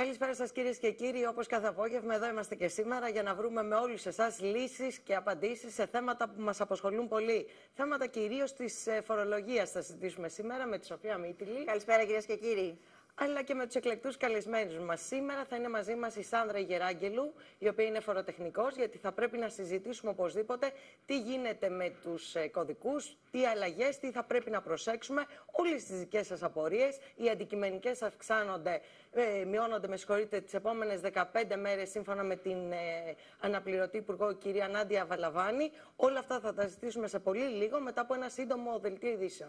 Καλησπέρα σας κυρίες και κύριοι. Όπως κάθε απόγευμα, εδώ είμαστε και σήμερα για να βρούμε με όλους εσάς λύσεις και απαντήσεις σε θέματα που μας απασχολούν πολύ. Θέματα κυρίως της φορολογίας θα συζητήσουμε σήμερα με τη Σοφία Μήτυλη. Καλησπέρα κυρίες και κύριοι. Αλλά και με τους εκλεκτούς καλεσμένους μας. Σήμερα θα είναι μαζί μας η Σάνδρα Γεράγγελου, η οποία είναι φοροτεχνικός, γιατί θα πρέπει να συζητήσουμε οπωσδήποτε τι γίνεται με τους κωδικούς, τι αλλαγές, τι θα πρέπει να προσέξουμε, όλες τις δικές σας απορίες. Οι αντικειμενικές μειώνονται, με συγχωρείτε, τις επόμενες 15 μέρες, σύμφωνα με την αναπληρωτή υπουργό, κυρία Νάντια Βαλαβάνη. Όλα αυτά θα τα συζητήσουμε σε πολύ λίγο, μετά από ένα σύντομο δελτίο ειδήσεων.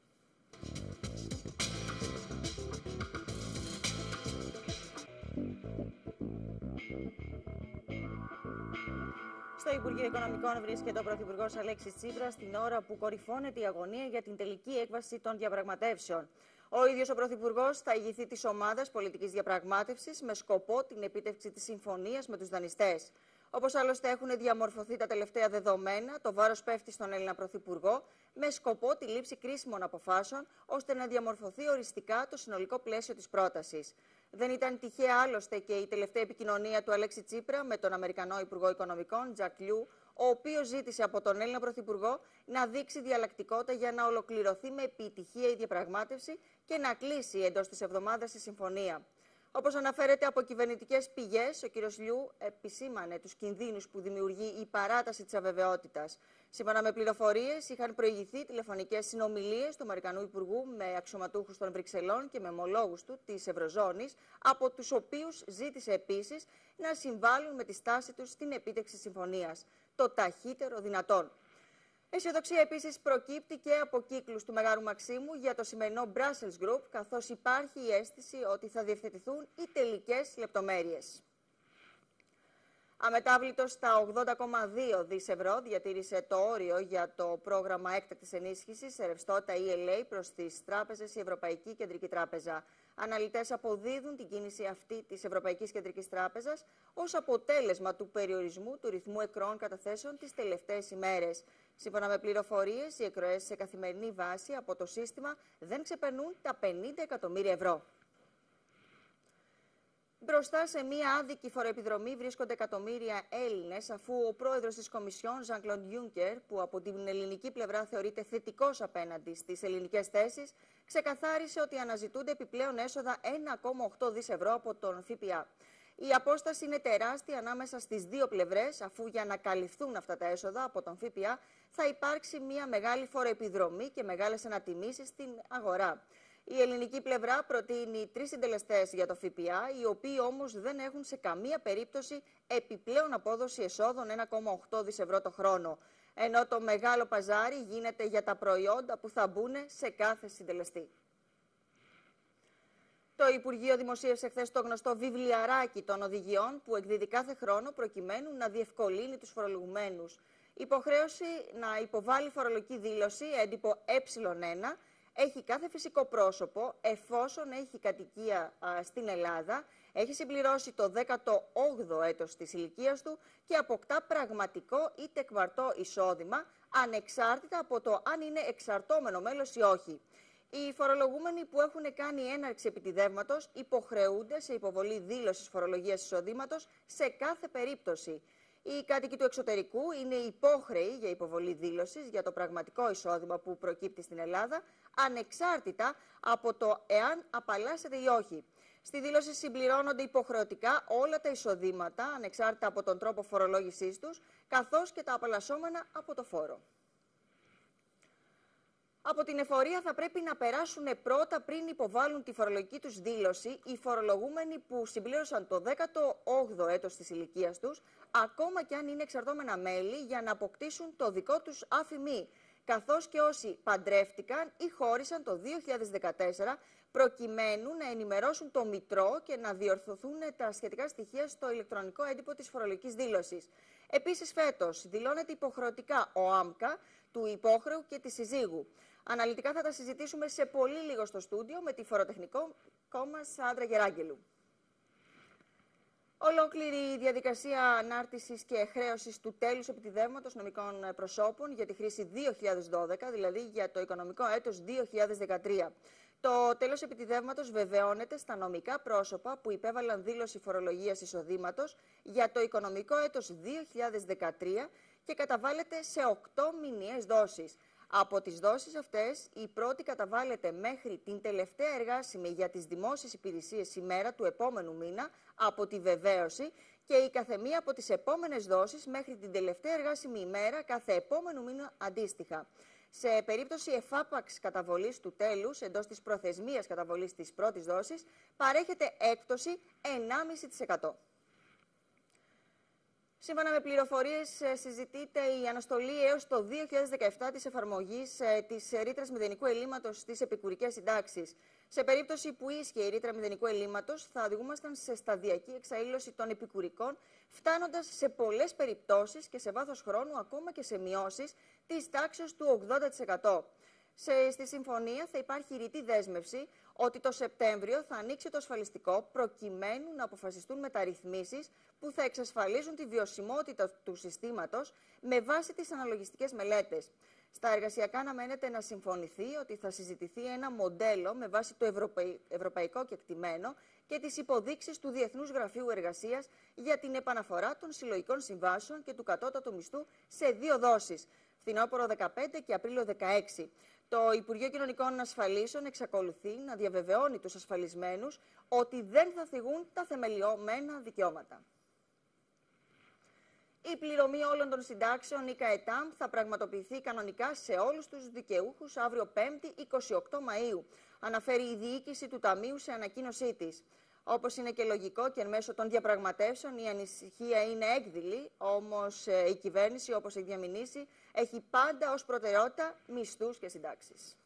Στο Υπουργείο Οικονομικών βρίσκεται ο Πρωθυπουργός Αλέξης Τσίπρας την ώρα που κορυφώνεται η αγωνία για την τελική έκβαση των διαπραγματεύσεων. Ο ίδιος ο Πρωθυπουργός θα ηγηθεί της ομάδας πολιτικής διαπραγμάτευσης με σκοπό την επίτευξη της συμφωνίας με τους δανειστές. Όπως άλλωστε έχουν διαμορφωθεί τα τελευταία δεδομένα, το βάρος πέφτει στον Έλληνα Πρωθυπουργό με σκοπό τη λήψη κρίσιμων αποφάσεων ώστε να διαμορφωθεί οριστικά το συνολικό πλαίσιο της πρότασης. Δεν ήταν τυχαία άλλωστε και η τελευταία επικοινωνία του Αλέξη Τσίπρα με τον Αμερικανό Υπουργό Οικονομικών, Τζακ Λιού, ο οποίος ζήτησε από τον Έλληνα Πρωθυπουργό να δείξει διαλλακτικότητα για να ολοκληρωθεί με επιτυχία η διαπραγμάτευση και να κλείσει εντός της εβδομάδας η συμφωνία. Όπως αναφέρεται από κυβερνητικές πηγές, ο κ. Λιού επισήμανε τους κινδύνους που δημιουργεί η παράταση της αβεβαιότητας. Σύμφωνα με πληροφορίες, είχαν προηγηθεί τηλεφωνικές συνομιλίες του Αμερικανού Υπουργού με αξιωματούχους των Βρυξελών και με ομολόγους του της Ευρωζώνης, από τους οποίους ζήτησε επίσης να συμβάλλουν με τη στάση τους στην επίτευξη συμφωνίας, το ταχύτερο δυνατόν. Αισιοδοξία επίσης προκύπτει και από κύκλους του Μεγάρου Μαξίμου για το σημερινό Brussels Group, καθώς υπάρχει η αίσθηση ότι θα διευθετηθούν οι τελικές λεπτομέρειες. Αμετάβλητος στα 80,2 δις ευρώ διατήρησε το όριο για το πρόγραμμα έκτακτης ενίσχυσης σε ρευστότητα ELA προς τις τράπεζες η Ευρωπαϊκή Κεντρική Τράπεζα. Αναλυτές αποδίδουν την κίνηση αυτή της Ευρωπαϊκής Κεντρικής Τράπεζας ως αποτέλεσμα του περιορισμού του ρυθμού εκροών καταθέσεων τις τελευταίες ημέρες. Σύμφωνα με πληροφορίες, οι εκροές σε καθημερινή βάση από το σύστημα δεν ξεπερνούν τα 50 εκατομμύρια ευρώ. Μπροστά σε μία άδικη φοροεπιδρομή βρίσκονται εκατομμύρια Έλληνες, αφού ο πρόεδρος της Κομισιόν, Jean-Claude Juncker, που από την ελληνική πλευρά θεωρείται θετικός απέναντι στις ελληνικές θέσεις, ξεκαθάρισε ότι αναζητούνται επιπλέον έσοδα 1,8 δις ευρώ από τον ΦΠΑ. Η απόσταση είναι τεράστια ανάμεσα στις δύο πλευρές, αφού για να καλυφθούν αυτά τα έσοδα από τον ΦΠΑ θα υπάρξει μία μεγάλη φοροεπιδρομή και μεγάλες ανατιμήσεις στην αγορά. Η ελληνική πλευρά προτείνει 3 συντελεστές για το ΦΠΑ, οι οποίοι όμως δεν έχουν σε καμία περίπτωση επιπλέον απόδοση εσόδων 1,8 δις ευρώ το χρόνο. Ενώ το μεγάλο παζάρι γίνεται για τα προϊόντα που θα μπουν σε κάθε συντελεστή. Το Υπουργείο δημοσίευσε χθες το γνωστό βιβλιαράκι των οδηγιών που εκδίδει κάθε χρόνο προκειμένου να διευκολύνει τους φορολογουμένους. Υποχρέωση να υποβάλει φορολογική δήλωση έντυπο Ε1 έχει κάθε φυσικό πρόσωπο εφόσον έχει κατοικία στην Ελλάδα, έχει συμπληρώσει το 18ο έτος της ηλικίας του και αποκτά πραγματικό ή τεκμαρτό εισόδημα, ανεξάρτητα από το αν είναι εξαρτώμενο μέλος ή όχι. Οι φορολογούμενοι που έχουν κάνει έναρξη επιτιδεύματος υποχρεούνται σε υποβολή δήλωσης φορολογίας εισοδήματος σε κάθε περίπτωση. Οι κάτοικοι του εξωτερικού είναι υπόχρεοι για υποβολή δήλωσης για το πραγματικό εισόδημα που προκύπτει στην Ελλάδα, ανεξάρτητα από το εάν απαλλάσσεται ή όχι. Στη δήλωση συμπληρώνονται υποχρεωτικά όλα τα εισοδήματα, ανεξάρτητα από τον τρόπο φορολόγησής τους, καθώς και τα απαλλασσόμενα από το φόρο. Από την εφορία θα πρέπει να περάσουν πρώτα πριν υποβάλουν τη φορολογική τους δήλωση οι φορολογούμενοι που συμπλήρωσαν το 18ο έτος της ηλικίας τους, ακόμα και αν είναι εξαρτώμενα μέλη, για να αποκτήσουν το δικό τους ΑΦΗ, καθώς και όσοι παντρεύτηκαν ή χώρισαν το 2014, προκειμένου να ενημερώσουν το μητρό και να διορθωθούν τα σχετικά στοιχεία στο ηλεκτρονικό έντυπο της φορολογικής δήλωσης. Επίσης, φέτος δηλώνεται υποχρεωτικά ο ΆΜΚΑ του υπόχρεου και της συζύγου. Αναλυτικά θα τα συζητήσουμε σε πολύ λίγο στο στούντιο με τη φοροτεχνικό μας Σάνδρα Γεράγγελου. Ολόκληρη η διαδικασία ανάρτησης και χρέωσης του τέλους επιτιδεύματος νομικών προσώπων για τη χρήση 2012, δηλαδή για το οικονομικό έτος 2013. Το τέλος επιτιδεύματος βεβαιώνεται στα νομικά πρόσωπα που υπέβαλαν δήλωση φορολογίας εισοδήματος για το οικονομικό έτος 2013 και καταβάλλεται σε 8 μηνιαίες δόσεις. Από τις δόσεις αυτές, η πρώτη καταβάλλεται μέχρι την τελευταία εργάσιμη για τις δημόσιες υπηρεσίες ημέρα του επόμενου μήνα από τη βεβαίωση και η καθεμία από τις επόμενες δόσεις μέχρι την τελευταία εργάσιμη ημέρα κάθε επόμενου μήνα αντίστοιχα. Σε περίπτωση εφάπαξ καταβολής του τέλους εντός της προθεσμίας καταβολής της πρώτης δόσης, παρέχεται έκπτωση 1,5%. Σύμφωνα με πληροφορίες, συζητείται η αναστολή έως το 2017 της εφαρμογής της ρήτρας μηδενικού ελλείμματος στις επικουρικές συντάξεις. Σε περίπτωση που ίσχυε η ρήτρα μηδενικού ελλείμματος, θα οδηγούμασταν σε σταδιακή εξαήλωση των επικουρικών, φτάνοντας σε πολλές περιπτώσεις και σε βάθος χρόνου ακόμα και σε μειώσεις της τάξης του 80%. Στη συμφωνία θα υπάρχει ρητή δέσμευση ότι το Σεπτέμβριο θα ανοίξει το ασφαλιστικό προκειμένου να αποφασιστούν μεταρρυθμίσεις που θα εξασφαλίζουν τη βιωσιμότητα του συστήματος με βάση τις αναλογιστικές μελέτες. Στα εργασιακά αναμένεται να συμφωνηθεί ότι θα συζητηθεί ένα μοντέλο με βάση το ευρωπαϊκό κεκτημένο και τις υποδείξεις του Διεθνούς Γραφείου Εργασίας για την επαναφορά των συλλογικών συμβάσεων και του κατώτατου μισθού σε 2 δόσεις, φθινόπωρο 15 και Απρίλιο 16. Το Υπουργείο Κοινωνικών Ασφαλίσεων εξακολουθεί να διαβεβαιώνει τους ασφαλισμένους ότι δεν θα θυγούν τα θεμελιωμένα δικαιώματα. Η πληρωμή όλων των συντάξεων ΙΚΑΕΤΑΜ θα πραγματοποιηθεί κανονικά σε όλους τους δικαιούχους αύριο 5η 28 Μαΐου, αναφέρει η διοίκηση του Ταμείου σε ανακοίνωσή της. Όπως είναι και λογικό και εν μέσω των διαπραγματεύσεων, η ανησυχία είναι έκδηλη, όμως η κυβέρνηση, όπως έχει διαμηνήσει, έχει πάντα ως προτεραιότητα μισθούς και συντάξεις.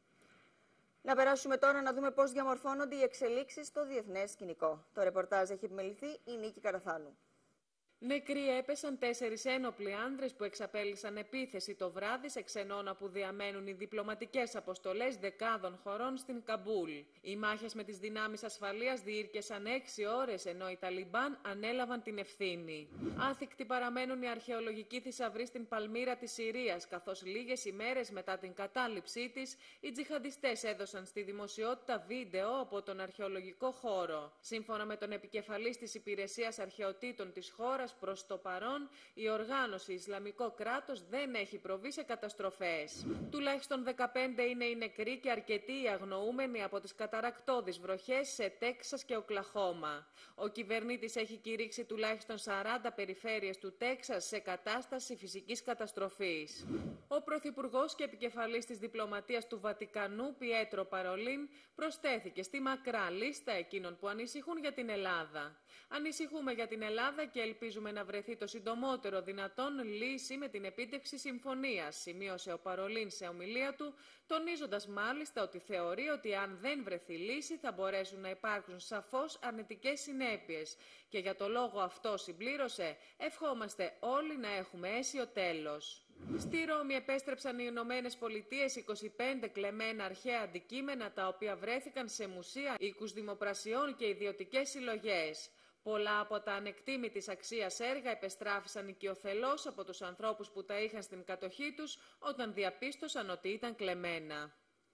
Να περάσουμε τώρα να δούμε πώς διαμορφώνονται οι εξελίξεις στο διεθνές σκηνικό. Το ρεπορτάζ έχει επιμεληθεί η Νίκη Καραθάνου. Νεκροί έπεσαν 4 ένοπλοι άνδρες που εξαπέλυσαν επίθεση το βράδυ σε ξενώνα που διαμένουν οι διπλωματικές αποστολές δεκάδων χωρών στην Καμπούλ. Οι μάχες με τις δυνάμεις ασφαλείας διήρκεσαν 6 ώρες, ενώ οι Ταλιμπάν ανέλαβαν την ευθύνη. Άθικτοι παραμένουν οι αρχαιολογικοί θησαυροί στην Παλμύρα της Συρίας, καθώς λίγες ημέρες μετά την κατάληψή της, οι τζιχαντιστές έδωσαν στη δημοσιότητα βίντεο από τον αρχαιολογικό χώρο. Σύμφωνα με τον επικεφαλής της Υπηρεσίας Αρχαιοτήτων της χώρας, προς το παρόν, η οργάνωση Ισλαμικό κράτος δεν έχει προβεί σε καταστροφές. Τουλάχιστον 15 είναι οι νεκροί και αρκετοί οι αγνοούμενοι από τις καταρρακτώδεις βροχές σε Τέξας και Οκλαχώμα. Ο κυβερνήτης έχει κηρύξει τουλάχιστον 40 περιφέρειες του Τέξας σε κατάσταση φυσικής καταστροφής. Ο Πρωθυπουργός και επικεφαλής της διπλωματίας του Βατικανού, Πιέτρο Παρολίν, προσθέθηκε στη μακρά λίστα εκείνων που ανησυχούν για την Ελλάδα. Ανησυχούμε για την Ελλάδα και ελπίζουμε να βρεθεί το συντομότερο δυνατόν λύση με την επίτευξη συμφωνίας, σημείωσε ο Παρολίν σε ομιλία του, τονίζοντας μάλιστα ότι θεωρεί ότι αν δεν βρεθεί λύση θα μπορέσουν να υπάρξουν σαφώς αρνητικές συνέπειες. Και για το λόγο αυτό, συμπλήρωσε, ευχόμαστε όλοι να έχουμε αίσιο τέλος. Στη Ρώμη επέστρεψαν οι Ηνωμένες Πολιτείες 25 κλεμμένα αρχαία αντικείμενα, τα οποία βρέθηκαν σε μουσεία, οίκους δημοπρασιών και ιδιωτικές συλλογές. Πολλά από τα ανεκτήμητης αξίας έργα επεστράφησαν οικειοθελώς από τους ανθρώπους που τα είχαν στην κατοχή τους όταν διαπίστωσαν ότι ήταν κλεμμένα.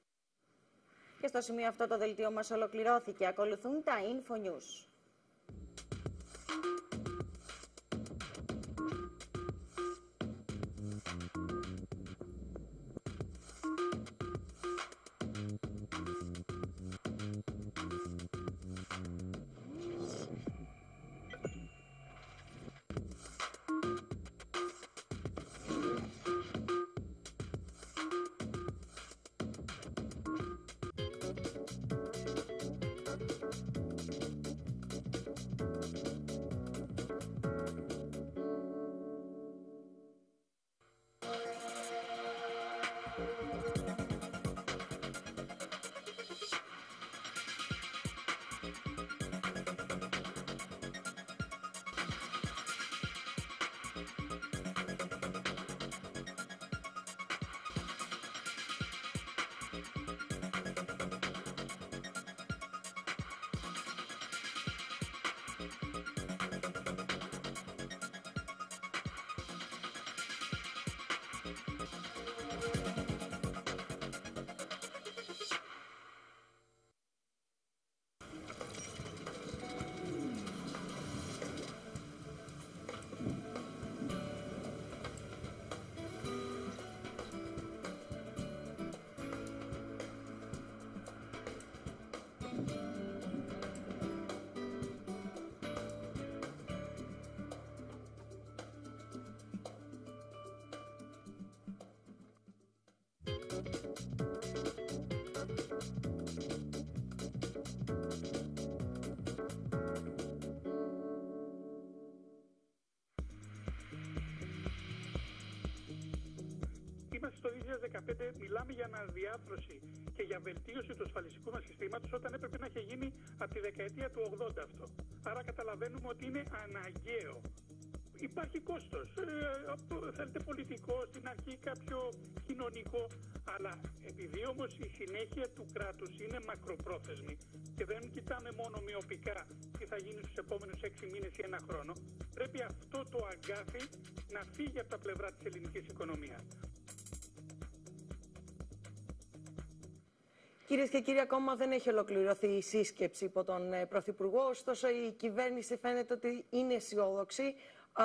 Και στο σημείο αυτό το δελτίο μας ολοκληρώθηκε. Ακολουθούν τα Info News. είμαστε στο 2015, μιλάμε για αναδιάρθρωση και για βελτίωση του ασφαλιστικού μας συστήματος, όταν έπρεπε να έχει γίνει από τη δεκαετία του 80 αυτό. Άρα καταλαβαίνουμε ότι είναι αναγκαίο. Υπάρχει κόστος, θέλετε πολιτικό, στην αρχή κάποιο κοινωνικό, αλλά επειδή όμως η συνέχεια του κράτους είναι μακροπρόθεσμη και δεν κοιτάμε μόνο μειοπικά τι θα γίνει στους επόμενους 6 μήνες ή 1 χρόνο, πρέπει αυτό το αγκάθι να φύγει από τα πλευρά της ελληνικής οικονομίας. Κυρίες και κύριοι, ακόμα δεν έχει ολοκληρωθεί η σύσκεψη υπό τον Πρωθυπουργό, ωστόσο η κυβέρνηση φαίνεται ότι είναι αισιόδοξη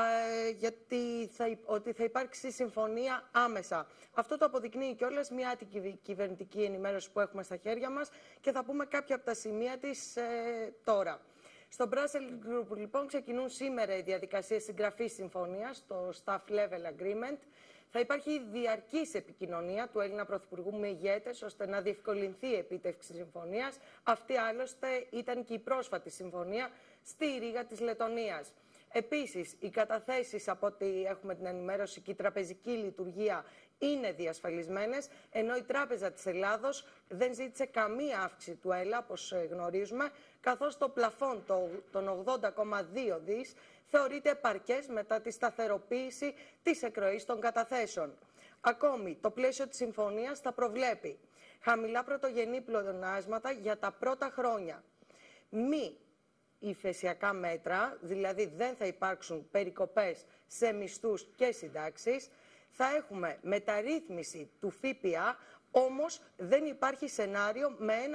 γιατί ότι θα υπάρξει συμφωνία άμεσα. Αυτό το αποδεικνύει κιόλας μια κυβερνητική ενημέρωση που έχουμε στα χέρια μας και θα πούμε κάποια από τα σημεία της τώρα. Στο Brussels Group, λοιπόν, ξεκινούν σήμερα οι διαδικασίες συγγραφής συμφωνίας, το Staff Level Agreement. Θα υπάρχει διαρκής επικοινωνία του Έλληνα Πρωθυπουργού με ηγέτες, ώστε να διευκολυνθεί η επίτευξη συμφωνίας. Αυτή άλλωστε ήταν και η πρόσφατη συμφωνία στη Ρήγα της Λετωνίας. Επίσης, οι καταθέσεις, από ό,τι έχουμε την ενημέρωση, και η τραπεζική λειτουργία είναι διασφαλισμένες, ενώ η Τράπεζα της Ελλάδος δεν ζήτησε καμία αύξηση του ΕΛΑ, όπως γνωρίζουμε, καθώς το πλαφόν των 80,2 δις θεωρείται επαρκές μετά τη σταθεροποίηση της εκροής των καταθέσεων. Ακόμη, το πλαίσιο της συμφωνίας θα προβλέπει χαμηλά πρωτογενή πλεονάσματα για τα πρώτα χρόνια. Μη υφεσιακά μέτρα, δηλαδή δεν θα υπάρξουν περικοπές σε μισθούς και συντάξεις. Θα έχουμε μεταρρύθμιση του ΦΠΑ, όμως δεν υπάρχει σενάριο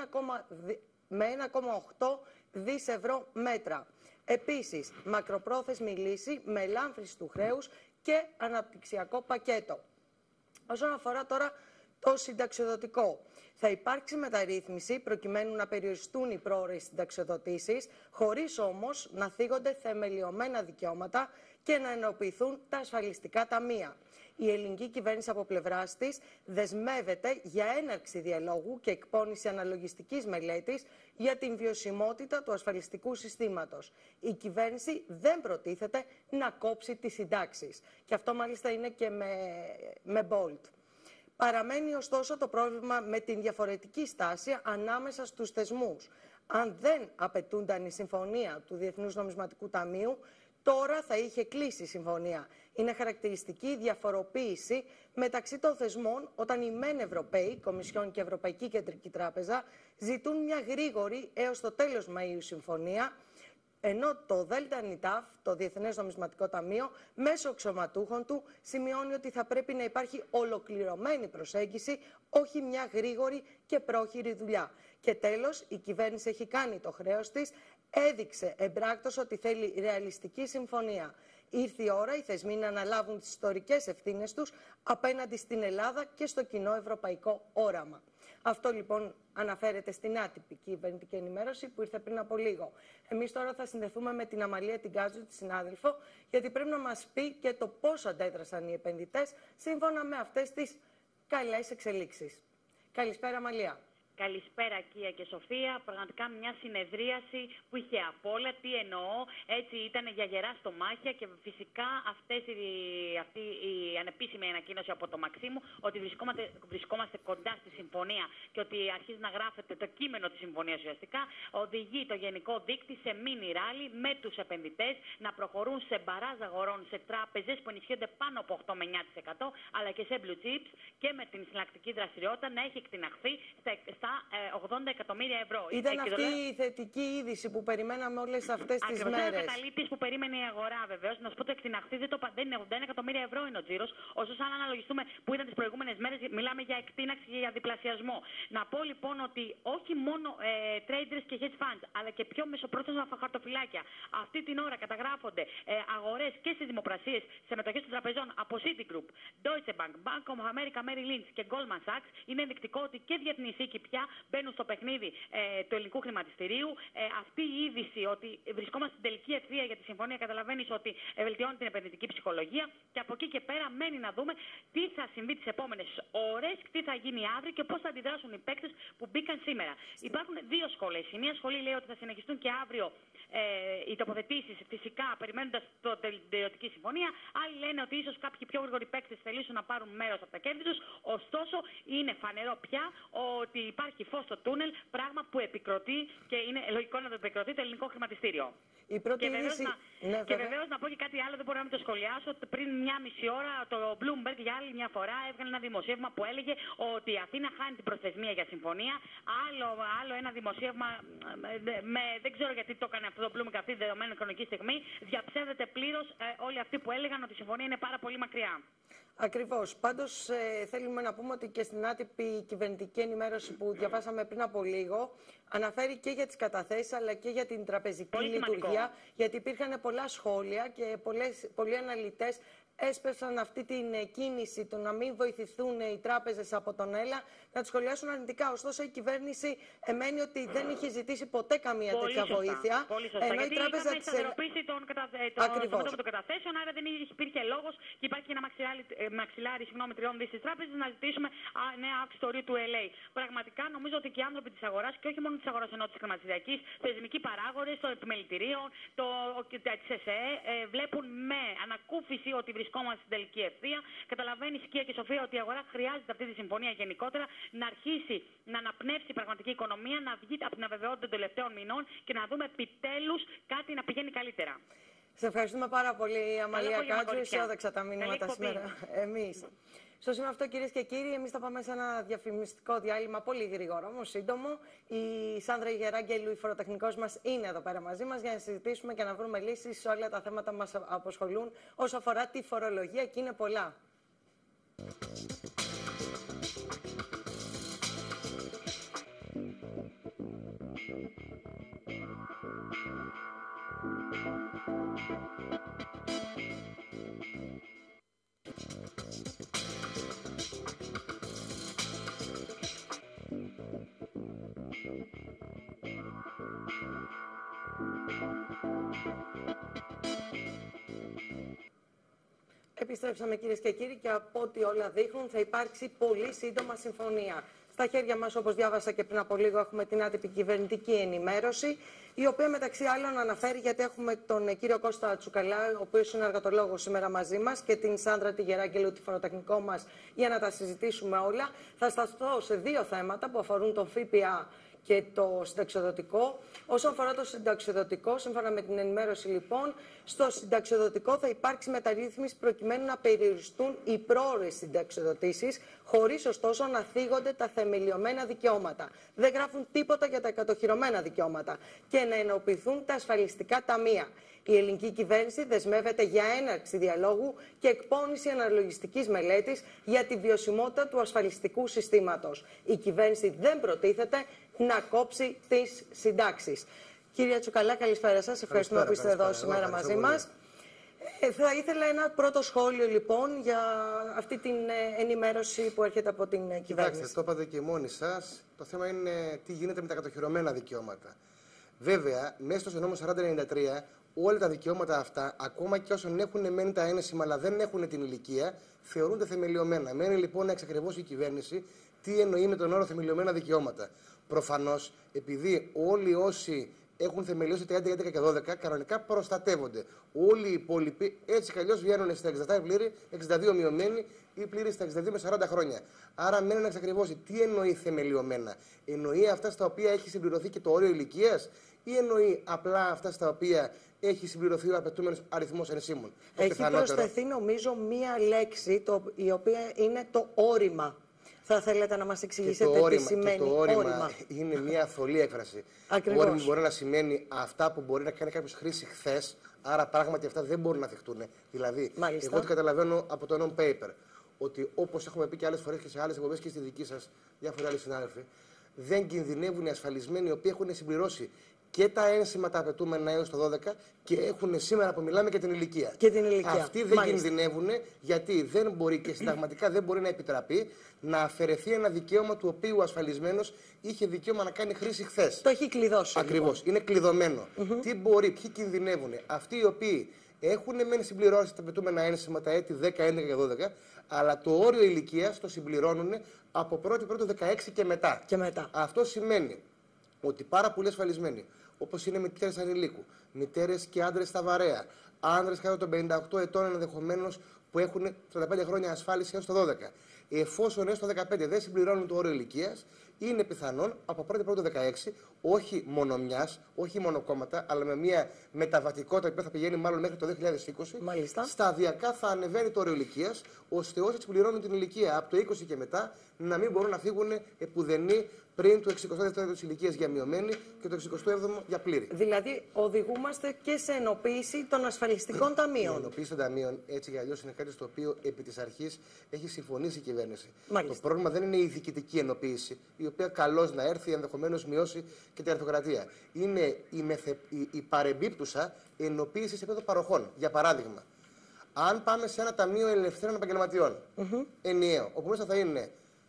με 1,8 δις ευρώ μέτρα. Επίσης, μακροπρόθεσμη λύση με ελάμφρυνση του χρέους και αναπτυξιακό πακέτο. Όσον αφορά τώρα το συνταξιοδοτικό, θα υπάρξει μεταρρύθμιση προκειμένου να περιοριστούν οι πρόορες συνταξιοδοτήσεις, χωρίς όμως να θίγονται θεμελιωμένα δικαιώματα και να ενοποιηθούν τα ασφαλιστικά ταμεία. Η ελληνική κυβέρνηση από πλευράς της δεσμεύεται για έναρξη διαλόγου και εκπώνηση αναλογιστικής μελέτης για την βιωσιμότητα του ασφαλιστικού συστήματος. Η κυβέρνηση δεν προτίθεται να κόψει τις συντάξεις. Και αυτό μάλιστα είναι και με bold. Παραμένει ωστόσο το πρόβλημα με την διαφορετική στάση ανάμεσα στους θεσμούς. Αν δεν απαιτούνταν η συμφωνία του Διεθνούς Νομισματικού Ταμείου, τώρα θα είχε κλείσει η συμφωνία. Είναι χαρακτηριστική η διαφοροποίηση μεταξύ των θεσμών όταν οι μεν Ευρωπαίοι, Κομισιόν και Ευρωπαϊκή Κεντρική Τράπεζα, ζητούν μια γρήγορη έως το τέλος Μαΐου συμφωνία, ενώ το ΔΝΤ, το Διεθνές Νομισματικό Ταμείο, μέσω αξιωματούχων του, σημειώνει ότι θα πρέπει να υπάρχει ολοκληρωμένη προσέγγιση, όχι μια γρήγορη και πρόχειρη δουλειά. Και τέλος, η κυβέρνηση έχει κάνει το χρέος της, έδειξε εμπράκτος ότι θέλει ρεαλιστική συμφωνία. Ήρθε η ώρα οι θεσμοί να αναλάβουν τις ιστορικές ευθύνες τους απέναντι στην Ελλάδα και στο κοινό ευρωπαϊκό όραμα. Αυτό λοιπόν αναφέρεται στην άτυπη κυβερνητική ενημέρωση που ήρθε πριν από λίγο. Εμείς τώρα θα συνδεθούμε με την Αμαλία Τιγκάτζου, τη συνάδελφο, γιατί πρέπει να μας πει και το πώς αντέδρασαν οι επενδυτές σύμφωνα με αυτές τις καλές εξελίξεις. Καλησπέρα, Αμαλία. Καλησπέρα, Κία και Σοφία. Πραγματικά μια συνεδρίαση που είχε απ' όλα. Τι εννοώ, έτσι ήταν για γερά στομάχια και φυσικά αυτή η ανεπίσημη ανακοίνωση από το Μαξίμου ότι βρισκόμαστε κοντά στη συμφωνία και ότι αρχίζει να γράφεται το κείμενο της συμφωνίας ουσιαστικά, οδηγεί το Γενικό Δείκτη σε μίνι ράλι με τους επενδυτές να προχωρούν σε μπαράζ αγορών σε τράπεζες που ενισχύονται πάνω από 8 με 9%, αλλά και σε blue chips και με την συναλλακτική δραστηριότητα να έχει εκτιναχθεί στα 80 εκατομμύρια ευρώ. Ήταν αυτή η θετική είδηση που περιμέναμε όλες αυτές τις μέρες. Ακριβώς, ο καταλήτης που περίμενε η αγορά, βεβαίως. Να σου πω το εκτιναχθεί δεν είναι 81 εκατομμύρια ευρώ είναι ο τζίρος. Ωστόσο, αν αναλογιστούμε που ήταν τις προηγούμενες μέρες, μιλάμε για εκτείναξη και για διπλασιασμό. Να πω λοιπόν ότι όχι μόνο traders και hedge funds, αλλά και πιο μεσοπρόθεσμα χαρτοφυλάκια. Αυτή την ώρα καταγράφονται αγορές και στις δημοπρασίες σε μετοχές των τραπεζών από Citigroup, Deutsche Bank, Bank of America, Merrill Lynch και Goldman Sachs. Είναι ενδεικτικό ότι και διεθνείς οίκοι πια μπαίνουν στο παιχνίδι του ελληνικού χρηματιστηρίου. Αυτή η είδηση ότι βρισκόμαστε στην τελική ευθεία για τη συμφωνία, καταλαβαίνεις ότι βελτιώνει την επενδυτική ψυχολογία και από εκεί και πέρα μένει να δούμε τι θα συμβεί τις επόμενες ώρες, τι θα γίνει αύριο και πώς θα αντιδράσουν οι παίκτες που μπήκαν σήμερα. Υπάρχουν δύο σχολές. Η μία σχολή λέει ότι θα συνεχιστούν και αύριο οι τοποθετήσεις, φυσικά περιμένοντας την τελειωτική συμφωνία. Άλλοι λένε ότι ίσως κάποιοι πιο γρήγοροι παίκτες θελήσουν να πάρουν μέρος από τα κέρδη τους. Ωστόσο, είναι φανερό πια ότι υπάρχει φως στο τούνελ, πράγμα που επικροτεί και είναι λογικό να το επικροτεί το ελληνικό χρηματιστήριο. Η πρώτη και βεβαίως να πω και κάτι άλλο, δεν μπορώ να μην το σχολιάσω. Πριν μια μισή ώρα το Bloomberg για άλλη μια φορά έβγαλε ένα δημοσίευμα που έλεγε ότι η Αθήνα χάνει την προθεσμία για συμφωνία. Άλλο ένα δημοσίευμα, δεν ξέρω γιατί το έκανε αυτό το Bloomberg αυτή τη δεδομένη χρονική στιγμή. Διαψεύδεται πλήρως όλοι αυτοί που έλεγαν ότι η συμφωνία είναι πάρα πολύ μακριά. Ακριβώς. Πάντως θέλουμε να πούμε ότι και στην άτυπη κυβερνητική ενημέρωση που διαβάσαμε πριν από λίγο αναφέρει και για τις καταθέσεις αλλά και για την τραπεζική λειτουργία, γιατί υπήρχαν πολλά σχόλια και πολλοί αναλυτές έσπευσαν αυτή την κίνηση του να μην βοηθηθούν οι τράπεζες από τον ΕΛΑ να τις σχολιάσουν αρνητικά. Ωστόσο, η κυβέρνηση εμένει ότι δεν είχε ζητήσει ποτέ καμία τέτοια βοήθεια. Πολύ σωστά. Ενώ γιατί η τράπεζα είχαμε σταθεροποίηση των καταθέσεων, άρα δεν υπήρχε λόγος και υπάρχει και ένα μαξιλάρι 3 δις της τράπεζας να ζητήσουμε νέα αύξηση του ορίου του LA. Πραγματικά νομίζω ότι και οι άνθρωποι της αγοράς και όχι μόνο της αγοράς ενώ της χρηματιστηριακής, θεσμικοί παράγοντες των επιμελητηρίων, της ΕΣΕ, βλέπουν με ανακούφιση ότι βρισκόμαστε στην τελική ευθεία. Καταλαβαίνει η Κία και η Σοφία ότι η αγορά χρειάζεται αυτή τη συμφωνία γενικότερα, να αρχίσει να αναπνεύσει η πραγματική οικονομία, να βγει από την αβεβαιότητα των τελευταίων μηνών και να δούμε επιτέλους κάτι να πηγαίνει καλύτερα. Σε ευχαριστούμε πάρα πολύ, Αμαλία Κάτζου. Αισιόδοξα τα μηνύματα σήμερα. Εμείς. Στο σημείο αυτό, κυρίες και κύριοι, εμείς θα πάμε σε ένα διαφημιστικό διάλειμμα πολύ γρήγορο, όμως σύντομο. Η Σάνδρα Γεράγγελου, η φοροτεχνικός μας, είναι εδώ πέρα μαζί μας για να συζητήσουμε και να βρούμε λύσεις σε όλα τα θέματα που μας απασχολούν όσο αφορά τη φορολογία και είναι πολλά. Επιστρέψαμε, κυρίες και κύριοι, και από ό,τι όλα δείχνουν θα υπάρξει πολύ σύντομα συμφωνία. Στα χέρια μας, όπως διάβασα και πριν από λίγο, έχουμε την άτυπη κυβερνητική ενημέρωση, η οποία μεταξύ άλλων αναφέρει, γιατί έχουμε τον κύριο Κώστα Τσουκαλά, ο οποίος είναι εργατολόγος σήμερα μαζί μας, και την Σάνδρα τη Γεράγγελου, τη φοροτεχνικό μας, για να τα συζητήσουμε όλα. Θα σταθώ σε δύο θέματα που αφορούν τον ΦΠΑ και το συνταξιοδοτικό. Όσον αφορά το συνταξιοδοτικό, σύμφωνα με την ενημέρωση λοιπόν, στο συνταξιοδοτικό θα υπάρξει μεταρρύθμιση προκειμένου να περιοριστούν οι πρόορες συνταξιοδοτήσεις, χωρίς ωστόσο να θίγονται τα θεμελιωμένα δικαιώματα. Δεν γράφουν τίποτα για τα εκατοχυρωμένα δικαιώματα και να ενοποιηθούν τα ασφαλιστικά ταμεία. Η ελληνική κυβέρνηση δεσμεύεται για έναρξη διαλόγου και εκπόνηση αναλογιστικής μελέτης για τη βιωσιμότητα του ασφαλιστικού συστήματος. Η κυβέρνηση δεν προτίθεται να κόψει τις συντάξεις. Κύριε Τσουκαλά, καλησπέρα σας. Ευχαριστούμε που είστε εδώ σήμερα μαζί μας. Θα ήθελα ένα πρώτο σχόλιο λοιπόν για αυτή την ενημέρωση που έρχεται από την κυβέρνηση. Κοιτάξτε, το είπατε και μόνοι σας. Το θέμα είναι τι γίνεται με τα κατοχυρωμένα δικαιώματα. Βέβαια, μέσα στο νόμο 4093, όλα τα δικαιώματα αυτά, ακόμα και όσων έχουν μένει τα ένεσιμα αλλά δεν έχουν την ηλικία, θεωρούνται θεμελιωμένα. Μένει λοιπόν να εξακριβώσει η κυβέρνηση τι εννοεί με τον όρο θεμελιωμένα δικαιώματα. Προφανώς, επειδή όλοι όσοι έχουν θεμελιώσει τα 11, 11 και 12, κανονικά προστατεύονται. Όλοι οι υπόλοιποι έτσι κι αλλιώς βγαίνουν στα 67 πλήρη, 62 μειωμένοι ή πλήρη στα 62 με 40 χρόνια. Άρα μένει να εξακριβώσει τι εννοεί θεμελιωμένα. Εννοεί αυτά στα οποία έχει συμπληρωθεί και το όριο ηλικίας, ή εννοεί απλά αυτά στα οποία έχει συμπληρωθεί ο απαιτούμενος αριθμός ενσύμων. Έχει προσθεθεί νομίζω μία λέξη η οποία είναι το όρημα. Θα θέλετε να μας εξηγήσετε τι σημαίνει το όρημα? Είναι μια θολή έκφραση. Ακριβώς. Όρημα μπορεί να σημαίνει αυτά που μπορεί να κάνει κάποιος χρήση χθες, άρα πράγματι αυτά δεν μπορούν να θυχτούν. Δηλαδή, μάλιστα, εγώ τι καταλαβαίνω από το non-paper, ότι όπως έχουμε πει και άλλες φορές και σε άλλες εκπομπές και στη δική σας, διάφοροι άλλοι συνάδελφοι, δεν κινδυνεύουν οι ασφαλισμένοι οι οποίοι έχουν συμπληρώσει και τα ένσημα τα απαιτούμενα έως το 12 και έχουν σήμερα που μιλάμε και την ηλικία. Και την ηλικία. Αυτοί δεν Μάλιστα. κινδυνεύουν, γιατί δεν μπορεί και συνταγματικά δεν μπορεί να επιτραπεί να αφαιρεθεί ένα δικαίωμα του οποίου ο ασφαλισμένος είχε δικαίωμα να κάνει χρήση χθες. Το έχει κλειδώσει. Ακριβώς. Είναι κλειδωμένο. Τι μπορεί, ποιοι κινδυνεύουν. Αυτοί οι οποίοι έχουν μεν συμπληρώσει τα απαιτούμενα ένσημα τα έτη 10, 11 και 12, αλλά το όριο ηλικίας το συμπληρώνουν από 1η-1η 16 και μετά. Αυτό σημαίνει ότι πάρα πολλοί ασφαλισμένοι, όπως είναι μητέρες ανηλίκου, μητέρες και άντρες στα βαρέα, άνδρες κάτω των 58 ετών ενδεχομένως που έχουν 35 χρόνια ασφάλιση έως το 12, εφόσον έως το 15 δεν συμπληρώνουν το όριο ηλικίας, είναι πιθανόν από 1η-1η 16, όχι μόνο μιας, όχι μόνο κόμματα, αλλά με μια μεταβατικότητα που θα πηγαίνει μάλλον μέχρι το 2020, Μάλιστα. σταδιακά θα ανεβαίνει το όριο ηλικίας, ώστε όσοι συμπληρώνουν την ηλικία από το 20 και μετά να μην μπορούν να φύγουν επουδενή πριν το 62ο της ηλικίας για μειωμένη και το 67ο για πλήρη. Δηλαδή, οδηγούμαστε και σε ενοποίηση των ασφαλιστικών ταμείων. Η ενοποίηση των ταμείων, έτσι κι αλλιώς, είναι κάτι στο οποίο επί της αρχής έχει συμφωνήσει η κυβέρνηση. Μάλιστα. Το πρόβλημα δεν είναι η διοικητική ενοποίηση, η οποία καλώς να έρθει, ενδεχομένως μειώσει και την αριθοκρατία. Είναι η παρεμπίπτουσα ενοποίηση σε επίπεδο παροχών. Για παράδειγμα, αν πάμε σε ένα ταμείο ελευθέρων επαγγελματιών, ενιαίο, όπου μέσα θα είναι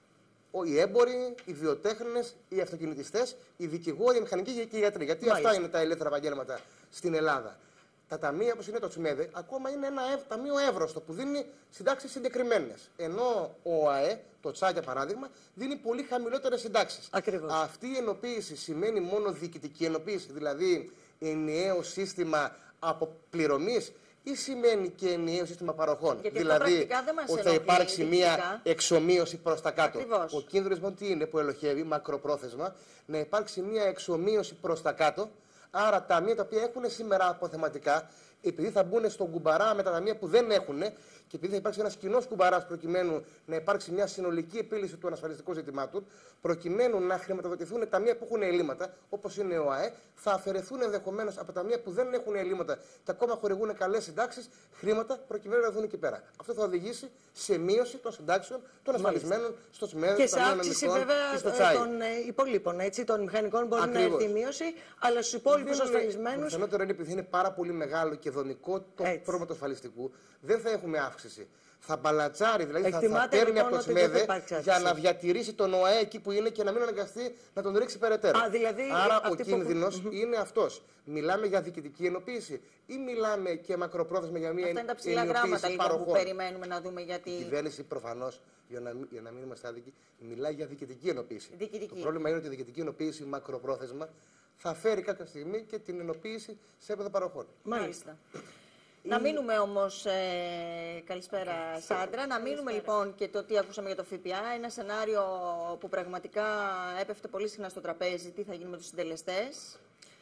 οι έμποροι, οι βιοτέχνες, οι αυτοκινητιστές, οι δικηγόροι, οι μηχανικοί και οι γιατροί. Γιατί αυτά είναι τα ελεύθερα επαγγέλματα στην Ελλάδα. Τα ταμεία, όπως είναι το Τσιμέδε, ακόμα είναι ένα ταμείο εύρωστο που δίνει συντάξεις συγκεκριμένες. Ενώ ο ΟΑΕ, το ΤΣΑ για παράδειγμα, δίνει πολύ χαμηλότερες συντάξεις. Ακριβώς. Αυτή η ενοποίηση σημαίνει μόνο διοικητική ενοποίηση, δηλαδή ενιαίο σύστημα αποπληρωμής, ή σημαίνει και ενιαίο σύστημα παροχών? Γιατί δηλαδή ότι θα υπάρξει μία εξομοίωση προς τα κάτω. Ακριβώς. Ο κίνδυνος λοιπόν τι είναι που ελοχεύει μακροπρόθεσμα? Να υπάρξει μία εξομοίωση προς τα κάτω. Άρα ταμεία τα οποία έχουν σήμερα αποθεματικά, επειδή θα μπουν στον κουμπαρά με τα ταμεία που δεν έχουν και επειδή θα υπάρξει ένας κοινός κουμπαράς προκειμένου να υπάρξει μια συνολική επίλυση των ασφαλιστικών ζητημάτων, προκειμένου να χρηματοδοτηθούν ταμεία που έχουν ελλείμματα, όπως είναι ο ΑΕ, θα αφαιρεθούν ενδεχομένως από ταμεία που δεν έχουν ελλείμματα και ακόμα χορηγούν καλές συντάξεις, χρήματα προκειμένου να δουν εκεί πέρα. Αυτό θα οδηγήσει σε μείωση των συντάξεων των ασφαλισμένων στο ΣΜΕΔ, και σε αύξηση βέβαια των υπολείπων. Έτσι, των μηχανικών μπορεί να έρθει μείωση, αλλά στους υπόλοιπους ασφαλισμένους. Το πιθανότερο είναι επειδή είναι πάρα πολύ μεγάλο και δομικό το πρόβλημα του ασφαλιστικού, δεν θα έχουμε αύξηση. Θα μπαλατσάρει, δηλαδή θα παίρνει λοιπόν από το ΣΜΕΔΕ για να διατηρήσει τον ΟΑΕ εκεί που είναι και να μην αναγκαστεί να τον ρίξει περαιτέρω. Άρα ο κίνδυνος είναι αυτός. Μιλάμε για διοικητική ενοποίηση ή μιλάμε και μακροπρόθεσμα για μια ενοποίηση παροχών? Αυτά είναι τα ψηλά γράμματα που περιμένουμε να δούμε, γιατί η κυβέρνηση προφανώς, για να μην είμαστε άδικοι, μιλάει για διοικητική ενοποίηση. Διοικητική. Το πρόβλημα είναι ότι η διοικητική ενοποίηση μακροπρόθεσμα θα φέρει κάποια στιγμή και την ενοποίηση σε επίπεδο παροχών. Μάλιστα. Να μείνουμε όμως, καλησπέρα Σάντρα, να μείνουμε λοιπόν και το τι ακούσαμε για το ΦΠΑ, ένα σενάριο που πραγματικά έπεφτε πολύ συχνά στο τραπέζι, τι θα γίνει με τους συντελεστές.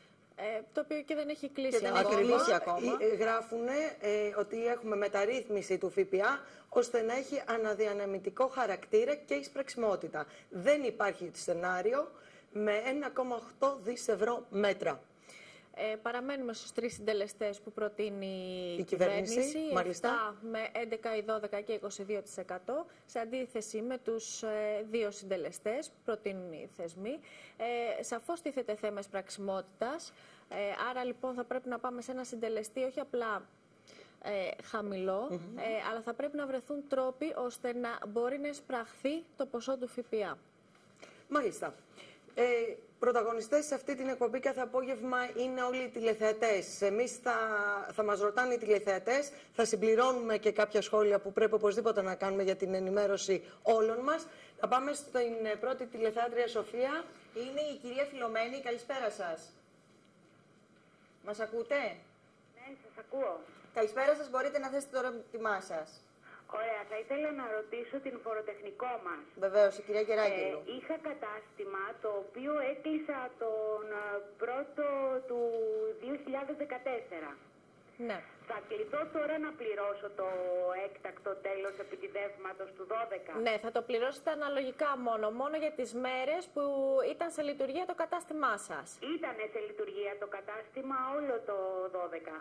Το οποίο και δεν έχει κλείσει, ακόμα. Γράφουν ότι έχουμε μεταρρύθμιση του ΦΠΑ ώστε να έχει αναδιανεμητικό χαρακτήρα και εισπραξιμότητα. Δεν υπάρχει σενάριο με 1,8 δις ευρώ μέτρα. Παραμένουμε στους 3 συντελεστές που προτείνει η κυβέρνηση, 7 με 11, 12 και 22%, σε αντίθεση με τους 2 συντελεστές που προτείνουν οι θεσμοί. Σαφώς τίθεται θέμα εισπραξιμότητας, άρα λοιπόν θα πρέπει να πάμε σε ένα συντελεστή όχι απλά χαμηλό, αλλά θα πρέπει να βρεθούν τρόποι ώστε να μπορεί να εισπραχθεί το ποσό του ΦΠΑ. Μάλιστα. Πρωταγωνιστές σε αυτή την εκπομπή κάθε απόγευμα είναι όλοι οι τηλεθεατές. Εμείς θα μας ρωτάνε οι τηλεθεατές, θα συμπληρώνουμε και κάποια σχόλια που πρέπει οπωσδήποτε να κάνουμε για την ενημέρωση όλων μας. Θα πάμε στην πρώτη τηλεθεάτρια Σοφία. Είναι η κυρία Φιλομένη. Καλησπέρα σας. Μας ακούτε? Ναι, σας ακούω. Καλησπέρα σας. Μπορείτε να θέσετε το ερώτημά σας. Ωραία, θα ήθελα να ρωτήσω την φοροτεχνικό μας. Βεβαίως, η κυρία Γεράγγελου. Είχα κατάστημα το οποίο έκλεισα τον 1ο του 2014. Ναι. Θα κληθώ τώρα να πληρώσω το έκτακτο τέλος επιτιδεύματος του 12. Ναι, θα το πληρώσετε αναλογικά μόνο για τις μέρες που ήταν σε λειτουργία το κατάστημά σας. Ήτανε σε λειτουργία το κατάστημα όλο το 12.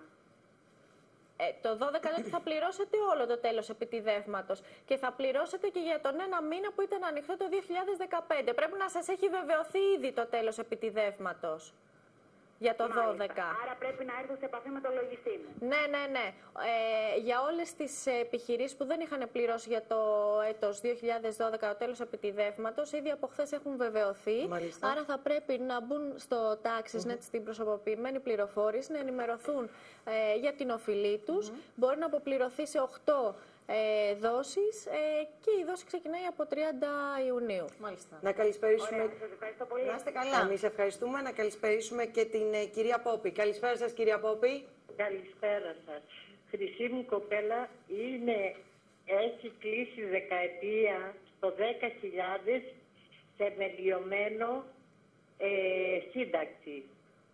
Το 12 λέει ότι θα πληρώσετε όλο το τέλος επιτιδεύματος και θα πληρώσετε και για τον ένα μήνα που ήταν ανοιχτό το 2015. Πρέπει να σας έχει βεβαιωθεί ήδη το τέλος επιτιδεύματος. Για το 12. Άρα πρέπει να έρθω σε επαφή με το λογιστή μου. Ναι. Για όλες τις επιχειρήσεις που δεν είχαν πληρώσει για το έτος 2012 το τέλος επιτιδεύματος, ήδη από χθες έχουν βεβαιωθεί. Μάλιστα. Άρα θα πρέπει να μπουν στο TaxisNet στην προσωποποιημένη πληροφόρηση, να ενημερωθούν για την οφειλή τους. Μπορεί να αποπληρωθεί σε 8 δόσεις και η δόση ξεκινάει από 30 Ιουνίου. Μάλιστα. Να καλησπερίσουμε. Ωραία, σας ευχαριστώ πολύ. Να είστε καλά. Εμείς ευχαριστούμε. Να καλησπερίσουμε και την κυρία Πόπη. Καλησπέρα σας, κυρία Πόπη. Καλησπέρα σας. Χρυσή μου κοπέλα έχει κλείσει δεκαετία στο 10.000 σε μελιωμένο σύνταξη.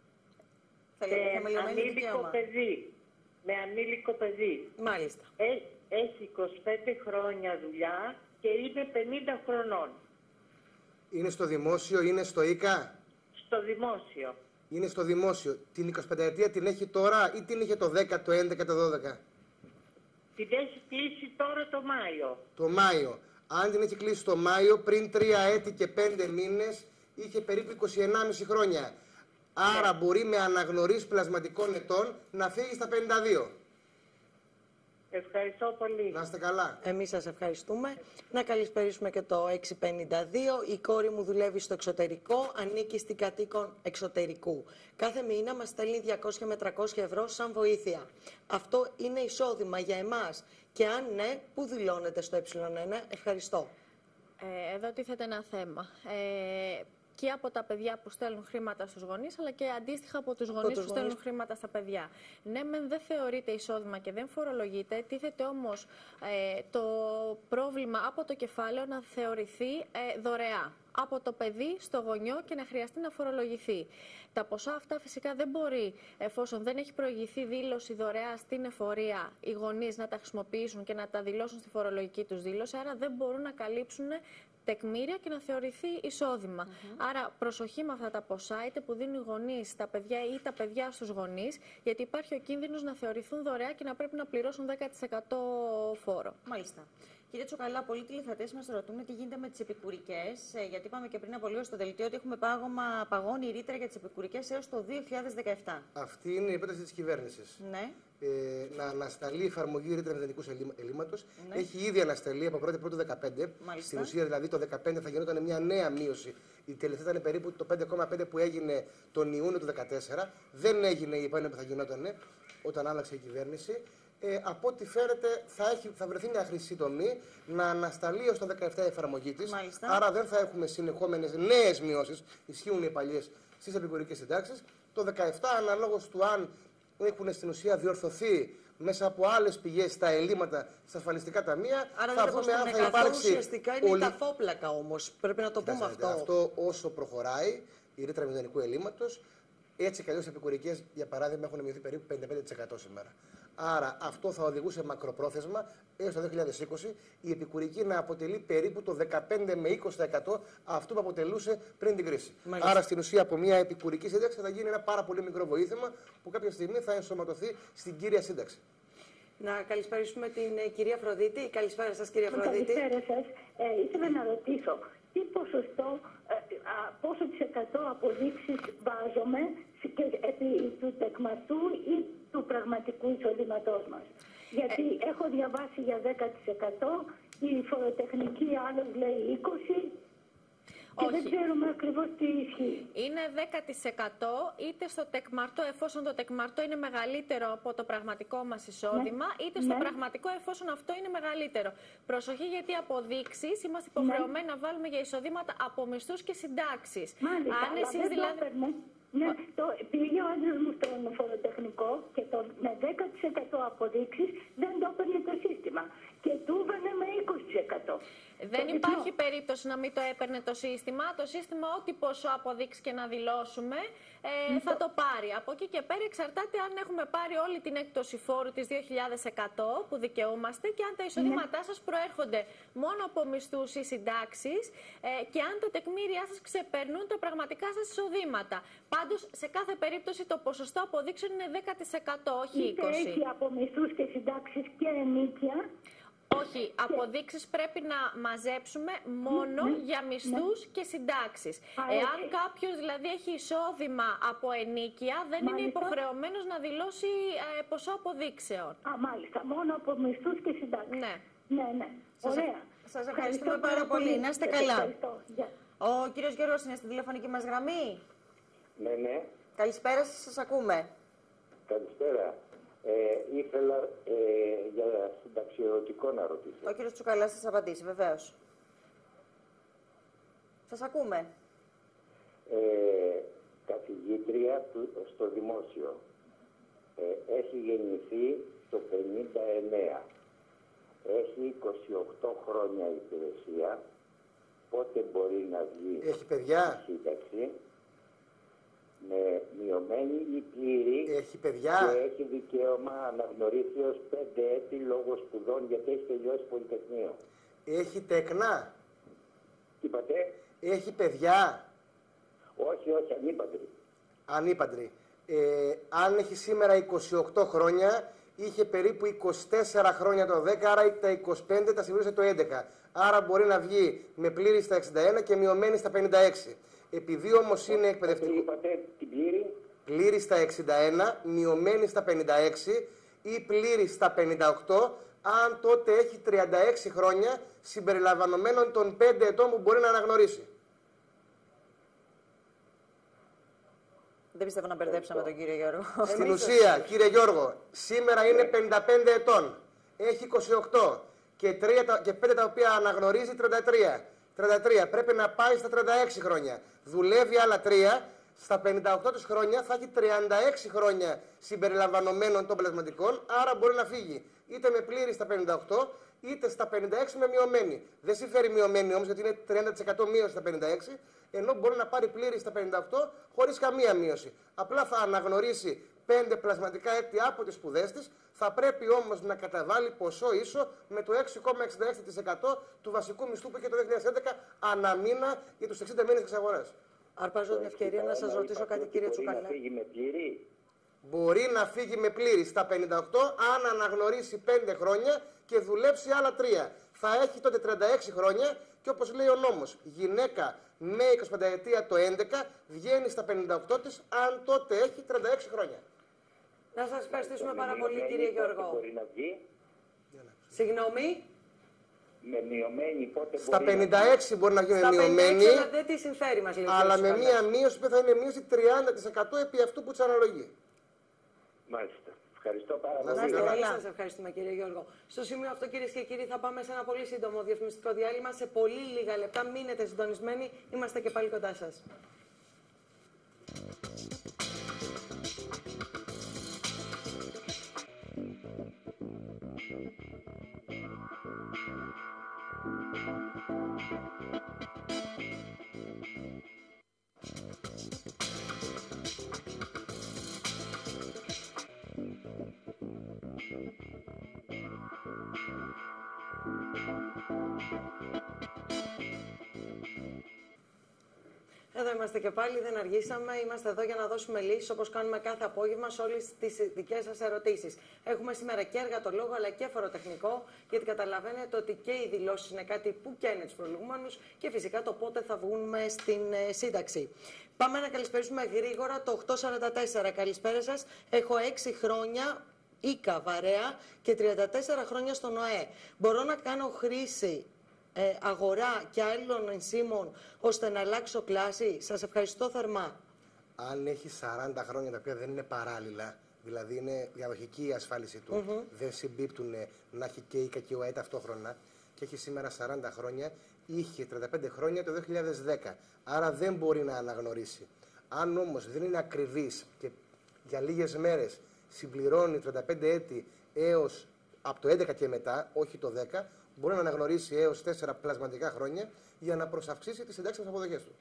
Με ανήλικο παιδί. Μάλιστα. Έχει 25 χρόνια δουλειά και είναι 50 χρονών. Είναι στο δημόσιο, είναι στο ΙΚΑ. Στο δημόσιο. Είναι στο δημόσιο. Την 25 ετία την έχει τώρα ή την είχε το 10, το 11, το 12. Την έχει κλείσει τώρα το Μάιο. Το Μάιο. Αν την έχει κλείσει το Μάιο, πριν 3 έτη και 5 μήνες, είχε περίπου 21,5 χρόνια. Άρα μπορεί με αναγνωρίσεις πλασματικών ετών να φύγει στα 52. Ευχαριστώ πολύ. Να είστε καλά. Εμείς σας ευχαριστούμε. Να καλησπερίσουμε και το 652. Η κόρη μου δουλεύει στο εξωτερικό, ανήκει στην κατοίκον εξωτερικού. Κάθε μήνα μας στέλνει 200 με 300 ευρώ σαν βοήθεια. Αυτό είναι εισόδημα για εμάς. Και αν ναι, πού δηλώνεται στο ε1? Ευχαριστώ. Εδώ τίθεται ένα θέμα. Και από τα παιδιά που στέλνουν χρήματα στους γονείς, αλλά και αντίστοιχα από τους γονείς που στέλνουν χρήματα στα παιδιά. Ναι, δεν θεωρείται εισόδημα και δεν φορολογείται, τίθεται όμως το πρόβλημα από το κεφάλαιο να θεωρηθεί δωρεά από το παιδί στο γονιό και να χρειαστεί να φορολογηθεί. Τα ποσά αυτά φυσικά δεν μπορεί, εφόσον δεν έχει προηγηθεί δήλωση δωρεά στην εφορία, οι γονείς να τα χρησιμοποιήσουν και να τα δηλώσουν στη φορολογική τους δήλωση, άρα δεν μπορούν να καλύψουν τεκμήρια και να θεωρηθεί εισόδημα. Άρα προσοχή με αυτά τα ποσά, είτε που δίνουν οι γονείς στα παιδιά ή τα παιδιά στους γονείς, γιατί υπάρχει ο κίνδυνος να θεωρηθούν δωρεά και να πρέπει να πληρώσουν 10% φόρο. Μάλιστα. Κύριε Τσοκαλά, πολλοί τηλεθεατές μας ρωτούν τι γίνεται με τις επικουρικές, γιατί είπαμε και πριν από λίγο στο δελτίο ότι έχουμε παγώνει η ρήτρα για τις επικουρικές έως το 2017. Αυτή είναι η πρόταση της κυβέρνησης. Ναι. Να ανασταλεί η εφαρμογή ρήτρα μηδενικού ελλείμματος. Έχει ήδη ανασταλεί από 1η Πρώτου 2015. Στην ουσία, δηλαδή, το 2015 θα γινόταν μια νέα μείωση. Η τελευταία ήταν περίπου το 5,5 που έγινε τον Ιούνιο του 2014. Δεν έγινε η επόμενη που θα γινόταν όταν άλλαξε η κυβέρνηση. Από ό,τι φαίνεται θα βρεθεί μια χρυσή τομή να ανασταλεί έως το 2017 η εφαρμογή της. Άρα δεν θα έχουμε συνεχόμενες νέες μειώσεις, ισχύουν οι παλιές στις επικουρικές συντάξεις. Το 2017, αναλόγως του αν έχουν στην ουσία διορθωθεί μέσα από άλλες πηγές τα ελλείμματα στα ασφαλιστικά ταμεία, άρα θα δούμε αν θα υπάρξει. Ουσιαστικά είναι η ταφόπλακα όμως. Πρέπει να το πούμε αυτό. Αυτό όσο προχωράει η ρήτρα μηδενικού ελλείμματος, έτσι κι αλλιώς οι επικουρικές, για παράδειγμα, έχουν μειωθεί περίπου 55% σήμερα. Άρα αυτό θα οδηγούσε μακροπρόθεσμα έως το 2020 η επικουρική να αποτελεί περίπου το 15 με 20% αυτού που αποτελούσε πριν την κρίση. Μάλιστα. Άρα στην ουσία από μια επικουρική σύνταξη θα γίνει ένα πάρα πολύ μικρό βοήθημα που κάποια στιγμή θα ενσωματωθεί στην κύρια σύνταξη. Να καλησπερίσουμε την κυρία Φροντίτη. Καλησπέρα σας, κυρία Φροντίτη. Καλησπέρα σας. Ήθελα να ρωτήσω τι ποσοστό, πόσο της 100 αποδείξεις βάζουμε επί του τεκμαρτού ή του πραγματικού εισοδήματός μας. Γιατί έχω διαβάσει για 10%, η φοροτεχνική άλλος λέει 20%. Και δεν ξέρουμε ακριβώς τι ισχύει. Είναι 10% είτε στο τεκμαρτό, εφόσον το τεκμαρτό είναι μεγαλύτερο από το πραγματικό μας εισόδημα, είτε στο πραγματικό, εφόσον αυτό είναι μεγαλύτερο. Προσοχή, γιατί αποδείξεις είμαστε υποχρεωμένοι να βάλουμε για εισοδήματα από μισθούς και συντάξεις. Μάλιστα, αν εσείς δηλαδή. Ναι, πήγε ο άντρας μου στον φοροτεχνικό και με 10% αποδείξεις δεν το έπαιρνε το σύστημα. Και του έβαινε με 20%. Δεν υπάρχει περίπτωση να μην το έπαιρνε το σύστημα. Το σύστημα, ό,τι ποσό αποδείξει και να δηλώσουμε, θα το πάρει. Από εκεί και πέρα εξαρτάται αν έχουμε πάρει όλη την έκπτωση φόρου της 2.100 που δικαιούμαστε και αν τα εισοδήματά σας προέρχονται μόνο από μισθούς ή συντάξεις και αν τα τεκμήριά σας ξεπερνούν τα πραγματικά σας εισοδήματα. Πάντως, σε κάθε περίπτωση το ποσοστό αποδείξεων είναι 10%, όχι 20%. Είτε έχει από μισθούς και συντάξεις και ενίκεια. Όχι, αποδείξεις πρέπει να μαζέψουμε μόνο για μισθούς και συντάξεις. Εάν κάποιος δηλαδή έχει εισόδημα από ενοίκια, δεν είναι υποχρεωμένος να δηλώσει ποσό αποδείξεων. Μάλιστα, μόνο από μισθούς και συντάξεις. Ναι. Ωραία. Σας ευχαριστούμε πάρα πολύ. Να είστε καλά. Ο κύριος Γιώργος είναι στην τηλεφωνική μας γραμμή. Ναι. Καλησπέρα σας, σας ακούμε. Καλησπέρα. Ήθελα για συνταξιοδοτικό να ρωτήσω. Ο κύριος Τσουκαλάς σας απαντήσει, βεβαίως. Σας ακούμε. Καθηγήτρια στο δημόσιο. Έχει γεννηθεί το 59. Έχει 28 χρόνια υπηρεσία. Πότε μπορεί να βγει έχει παιδιά. Σύνταξη. Με μειωμένη ή πλήρη. Έχει παιδιά. Και έχει δικαίωμα αναγνωρίσεως 5 έτη λόγω σπουδών γιατί έχει τελειώσει πολυτεχνείο. Έχει τεκνά. Τι είπατε? Έχει παιδιά. Όχι, ανήπαντρη. Ανήπαντρη. Αν έχει σήμερα 28 χρόνια, είχε περίπου 24 χρόνια το 10, άρα τα 25 τα συμπλήρωσε το 11. Άρα μπορεί να βγει με πλήρη στα 61 και μειωμένη στα 56. Επειδή όμως είναι εκπαιδευτικό... Είπατε την πλήρη. Πλήρη στα 61, μειωμένη στα 56 ή πλήρη στα 58, αν τότε έχει 36 χρόνια συμπεριλαμβανομένων των 5 ετών που μπορεί να αναγνωρίσει. Δεν πιστεύω να μπερδέψαμε τον κύριο Γιώργο. Στην ουσία, κύριε Γιώργο, σήμερα είναι 55 ετών, έχει 28 και 5 τα οποία αναγνωρίζει 33. Πρέπει να πάει στα 36 χρόνια. Δουλεύει άλλα 3. Στα 58 της χρόνια θα έχει 36 χρόνια συμπεριλαμβανομένων των πλασματικών, άρα μπορεί να φύγει είτε με πλήρη στα 58, είτε στα 56 με μειωμένη. Δεν συμφέρει μειωμένη όμως, γιατί είναι 30% μείωση στα 56, ενώ μπορεί να πάρει πλήρη στα 58 χωρίς καμία μείωση. Απλά θα αναγνωρίσει 5 πλασματικά έτη από τις σπουδές της, θα πρέπει όμως να καταβάλει ποσό ίσο με το 6,66% του βασικού μισθού που είχε το 2011 ανά μήνα για τους 60 μήνες της αγοράς. Αρπάζω την ευκαιρία να σας ρωτήσω κάτι, κύριε Τσουκαλά. Μπορεί να φύγει με πλήρη. Μπορεί να φύγει με πλήρη στα 58 αν αναγνωρίσει 5 χρόνια και δουλέψει άλλα 3. Θα έχει τότε 36 χρόνια και όπως λέει ο νόμος, γυναίκα με 25 ετία το 11 βγαίνει στα 58 της αν τότε έχει 36 χρόνια. Να σας ευχαριστήσουμε πάρα πολύ, κύριε Γιώργο. Μπορεί να βγει. Συγγνώμη. Με μειωμένη πότε στα μπορεί 56 μπορεί να γίνει μειωμένη, αλλά δεν τη συμφέρει μας, λέει, αλλά με μία μείωση που θα είναι μείωση 30% επί αυτού που της αναλογεί. Μάλιστα. Ευχαριστώ πάρα πολύ. Σας ευχαριστούμε, κύριε Γιώργο. Στο σημείο αυτό, κυρίες και κύριοι, θα πάμε σε ένα πολύ σύντομο διαφημιστικό διάλειμμα. Σε πολύ λίγα λεπτά μείνετε συντονισμένοι. Είμαστε και πάλι κοντά σας. Εδώ είμαστε και πάλι, δεν αργήσαμε. Είμαστε εδώ για να δώσουμε λύσεις, όπως κάνουμε κάθε απόγευμα, σε όλες τις δικές σας ερωτήσεις. Έχουμε σήμερα και εργατολόγο αλλά και φοροτεχνικό, γιατί καταλαβαίνετε ότι και οι δηλώσεις είναι κάτι που καίνε τους προηγούμενους και φυσικά το πότε θα βγούμε στην σύνταξη. Πάμε να καλησπέρισουμε γρήγορα το 844. Καλησπέρα σας. Έχω 6 χρόνια ΙΚΑ Βαρέα και 34 χρόνια στον ΟΕ. Μπορώ να κάνω χρήση αγορά και άλλων ενσύμων ώστε να αλλάξω κλάση? Σας ευχαριστώ θερμά. Αν έχει 40 χρόνια τα οποία δεν είναι παράλληλα, δηλαδή είναι διαδοχική η ασφάλιση του, δεν συμπίπτουν να έχει και ΙΚΑ και ΟΕ ταυτόχρονα και έχει σήμερα 40 χρόνια, είχε 35 χρόνια το 2010, άρα δεν μπορεί να αναγνωρίσει. Αν όμως δεν είναι ακριβής και για λίγες μέρες συμπληρώνει 35 έτη έως από το 11 και μετά, όχι το 10, μπορεί να αναγνωρίσει έως 4 πλασματικά χρόνια για να προσαυξήσει τις συντάξεις αποδοχές του.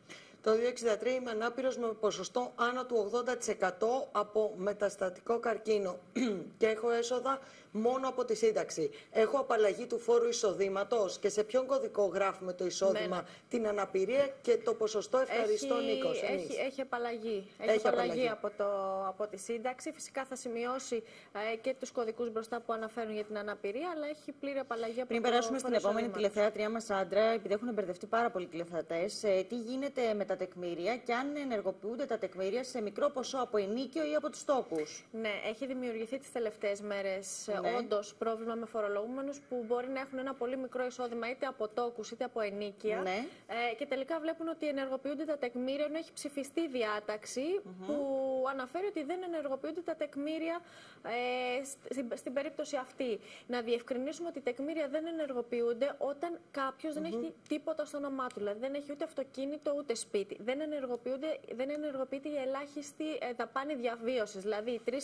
Το 2063 είμαι ανάπηρος με ποσοστό άνω του 80% από μεταστατικό καρκίνο και έχω έσοδα μόνο από τη σύνταξη. Έχω απαλλαγή του φόρου εισοδήματος και σε ποιον κωδικό γράφουμε το εισόδημα, την αναπηρία και το ποσοστό. Ευχαριστώ, Νίκος. Έχει απαλλαγή. Έχει απαλλαγή από τη σύνταξη. Φυσικά θα σημειώσει και τους κωδικούς μπροστά που αναφέρουν για την αναπηρία, αλλά έχει πλήρη απαλλαγή από Πριν περάσουμε στην επόμενη τηλεθεάτριά μας, Άντρα, επειδή έχουν μπερδευτεί πάρα πολλοί τηλεθεατές, τι γίνεται με τα τεκμήρια και αν ενεργοποιούνται τα τεκμήρια σε μικρό ποσό από ενίκιο ή από τους τόκους? Ναι, έχει δημιουργηθεί τις τελευταίες μέρες όντως πρόβλημα με φορολογούμενους που μπορεί να έχουν ένα πολύ μικρό εισόδημα είτε από τόκους είτε από ενίκια. Και τελικά βλέπουν ότι ενεργοποιούνται τα τεκμήρια, ενώ έχει ψηφιστεί διάταξη που αναφέρει ότι δεν ενεργοποιούνται τα τεκμήρια στην περίπτωση αυτή. Να διευκρινίσουμε ότι οι τεκμήρια δεν ενεργοποιούνται όταν κάποιος δεν έχει τίποτα στο όνομά του. Δηλαδή δεν έχει ούτε αυτοκίνητο ούτε σπίτι. Δεν ενεργοποιείται η ελάχιστη δαπάνη διαβίωσης. Δηλαδή 3.000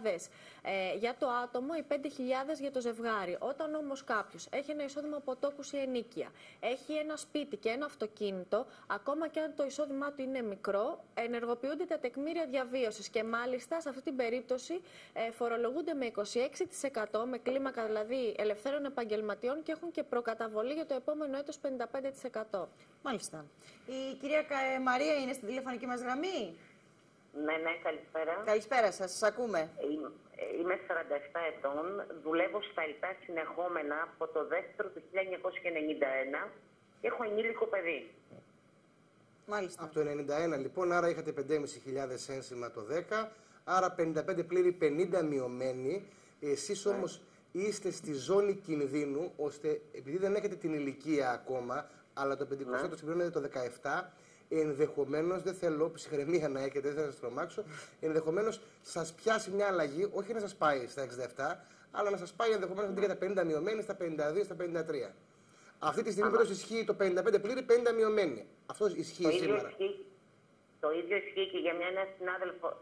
για το άτομο ή 5.000 για το ζευγάρι. Όταν όμως κάποιος έχει ένα εισόδημα από τόκους ή ενίκεια, έχει ένα σπίτι και ένα αυτοκίνητο, ακόμα και αν το εισόδημά του είναι μικρό, ενεργοποιούνται τα τεκμήρια διαβίωσης και μάλιστα σε αυτή την περίπτωση φορολογούνται με 26%, με κλίμακα δηλαδή ελευθέρων επαγγελματιών και έχουν και προκαταβολή για το επόμενο έτος 55%. Μάλιστα. Η κυρία Μαρία είναι στην τηλεφωνική μας γραμμή. Ναι, καλησπέρα. Καλησπέρα σας, σας ακούμε. Είμαι 47 ετών, δουλεύω στα ΙΤΑ συνεχόμενα από το δεύτερο του 1991 και έχω ενήλικο παιδί. Μάλιστα. Από το 91 λοιπόν, άρα είχατε 5.500 ένσημα το 10, άρα 55 πλήρη 50 μειωμένοι. Εσείς όμως είστε στη ζώνη κινδύνου, ώστε επειδή δεν έχετε την ηλικία ακόμα, αλλά το 50% το συμπληρώνετε το 17, ενδεχομένως, δεν θέλω ψυχραιμία να έχετε, δεν θα σας τρομάξω, ενδεχομένως σας πιάσει μια αλλαγή, όχι να σας πάει στα 67, αλλά να σας πάει ενδεχομένως αντί για τα 50 μειωμένοι στα 52, στα 53. Αυτή τη στιγμή πάντως ισχύει το 55 πλήρη, 50 μειωμένοι. Αυτό ισχύει σήμερα. Το ίδιο ισχύει και για μια νέα συνάδελφο.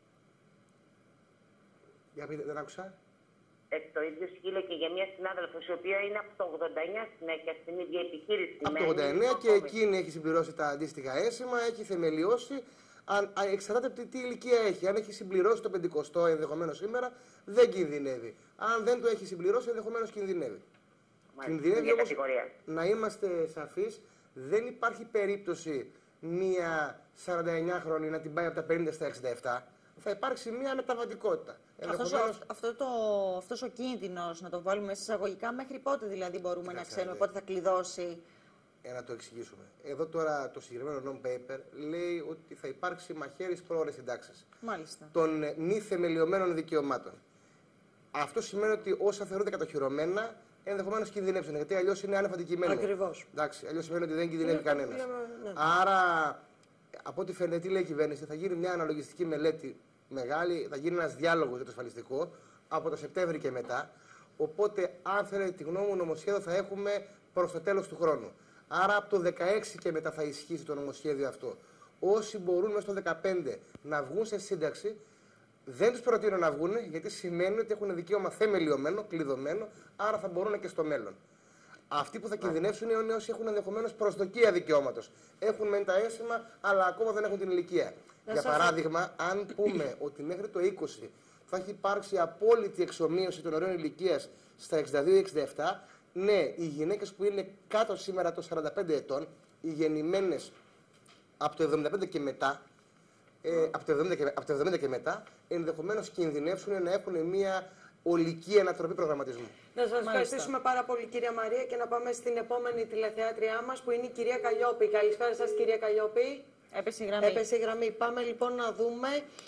Για πείτε, δεν άκουσα. Το ίδιο ισχύει και για μια συνάδελφο, η οποία είναι από το 89 συνέχεια στην ίδια επιχείρηση. Από το 89 και εκείνη έχει συμπληρώσει τα αντίστοιχα ένσημα, έχει θεμελιώσει. Εξαρτάται από τι ηλικία έχει. Αν έχει συμπληρώσει το 50 ενδεχομένως σήμερα, δεν κινδυνεύει. Αν δεν το έχει συμπληρώσει, ενδεχομένως κινδυνεύει. Κινδυνεύει όμως, να είμαστε σαφείς, δεν υπάρχει περίπτωση μία 49χρονη να την πάει από τα 50 στα 67. Θα υπάρξει μία μεταβατικότητα. Αυτός ο κίνδυνος, να το βάλουμε εισαγωγικά, μέχρι πότε δηλαδή μπορούμε να ξέρουμε πότε θα κλειδώσει? Να το εξηγήσουμε. Εδώ τώρα το συγκεκριμένο non-paper λέει ότι θα υπάρξει μαχαίρις πρόορες συντάξεις των μη θεμελιωμένων δικαιωμάτων. Αυτό σημαίνει ότι όσα θεωρούνται κατοχυρωμένα ενδεχομένως κινδυνεύσουν, γιατί αλλιώς είναι άνευ αντικειμένου. Ακριβώς. Εντάξει, αλλιώς σημαίνει ότι δεν κινδυνεύει κανένας. Άρα, από ό,τι φαίνεται, τι λέει η κυβέρνηση, θα γίνει μια αναλογιστική μελέτη μεγάλη, θα γίνει ένας διάλογος για το ασφαλιστικό από το Σεπτέμβρη και μετά. Οπότε, αν θέλετε τη γνώμη μου, νομοσχέδιο θα έχουμε προς το τέλος του χρόνου. Άρα, από το 16 και μετά θα ισχύσει το νομοσχέδιο αυτό. Όσοι μπορούν μέσα στο 15 να βγουν σε σύνταξη, δεν τους προτείνω να βγουν, γιατί σημαίνει ότι έχουν δικαίωμα θεμελιωμένο, κλειδωμένο, άρα θα μπορούν και στο μέλλον. Αυτοί που θα κινδυνεύσουν είναι όσοι έχουν ενδεχομένως προσδοκία δικαιώματος. Έχουν μεν τα ένσημα, αλλά ακόμα δεν έχουν την ηλικία. Για παράδειγμα, αν πούμε ότι μέχρι το 20 θα έχει υπάρξει απόλυτη εξομοίωση των ορίων ηλικίας στα 62-67, ναι, οι γυναίκες που είναι κάτω σήμερα των 45 ετών, οι γεννημένες από το 75 και μετά, από το 70 και μετά, ενδεχομένως κινδυνεύσουν να έχουν μια ολική ανατροπή προγραμματισμού. Να σας ευχαριστήσουμε πάρα πολύ, κυρία Μαρία, και να πάμε στην επόμενη τηλεθεάτριά μας, που είναι η κυρία Καλλιόπη. Καλησπέρα σας, κυρία Καλλιόπη. Έπεσε η γραμμή. Πάμε λοιπόν να δούμε,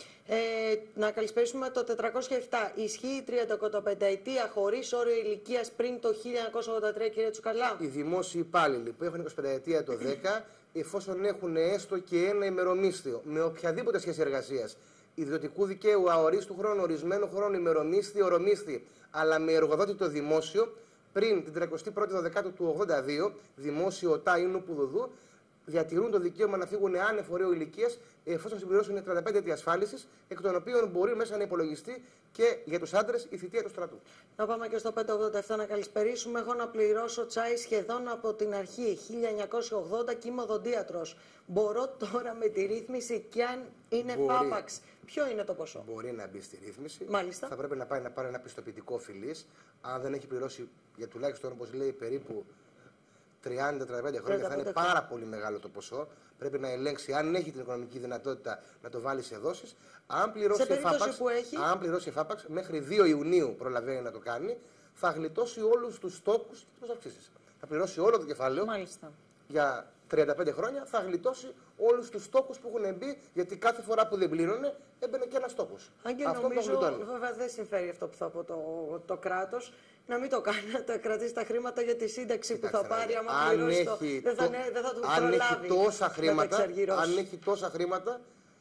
να καλησπέρισουμε το 407. Ισχύει 35ετία χωρίς όριο ηλικίας πριν το 1983, κύριε Τσουκαλά? Οι δημόσιοι υπάλληλοι που έχουν 25ετία το 10, εφόσον έχουν έστω και ένα ημερομίσθιο με οποιαδήποτε σχέση εργασίας, ιδιωτικού δικαίου, αορίστου χρόνου, ορισμένου χρόνου, ημερομίσθη, ορομίσθη, αλλά με εργοδότη το δημόσιο, πριν την 31η Δεκάτου του 82, δημόσιο ΟΤΑ ή νουπουδουδού, διατηρούν το δικαίωμα να φύγουν άνευ ορίου ηλικίας εφόσον συμπληρώσουν 35 έτη ασφάλισης, εκ των οποίων μπορεί μέσα να υπολογιστεί και για τους άντρες η θητεία του στρατού. Να πάμε και στο 587 να καλησπερίσουμε. Εγώ να πληρώσω τσάι σχεδόν από την αρχή, 1980 και είμαι οδοντίατρος. Μπορώ τώρα με τη ρύθμιση και αν είναι φάπαξ, ποιο είναι το ποσό? Μπορεί να μπει στη ρύθμιση. Μάλιστα. Θα πρέπει να πάει να πάρει ένα πιστοποιητικό φυλής. Αν δεν έχει πληρώσει για τουλάχιστον, όπως λέει, περίπου 30-35 χρόνια, θα είναι πάρα πολύ μεγάλο το ποσό. Πρέπει να ελέγξει αν έχει την οικονομική δυνατότητα να το βάλει σε δόσεις. Αν πληρώσει εφάπαξ, μέχρι 2 Ιουνίου προλαβαίνει να το κάνει, θα γλιτώσει όλους τους στόχους και τις αυξήσεις. Θα πληρώσει όλο το κεφάλαιο. Μάλιστα. Για 35 χρόνια θα γλιτώσει όλους τους στόχους που έχουν μπει, γιατί κάθε φορά που δεν πλήρωνε έμπαινε και ένας στόχος. Αν και νομίζω, βέβαια δεν συμφέρει αυτό που θα πω το κράτος, να μην το κάνει, να τα κρατήσει τα χρήματα για τη σύνταξη που θα πάρει, άμα πληρώσει δεν θα του προλάβει. Αν έχει τόσα χρήματα,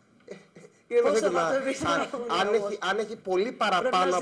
αν έχει πολύ παραπάνω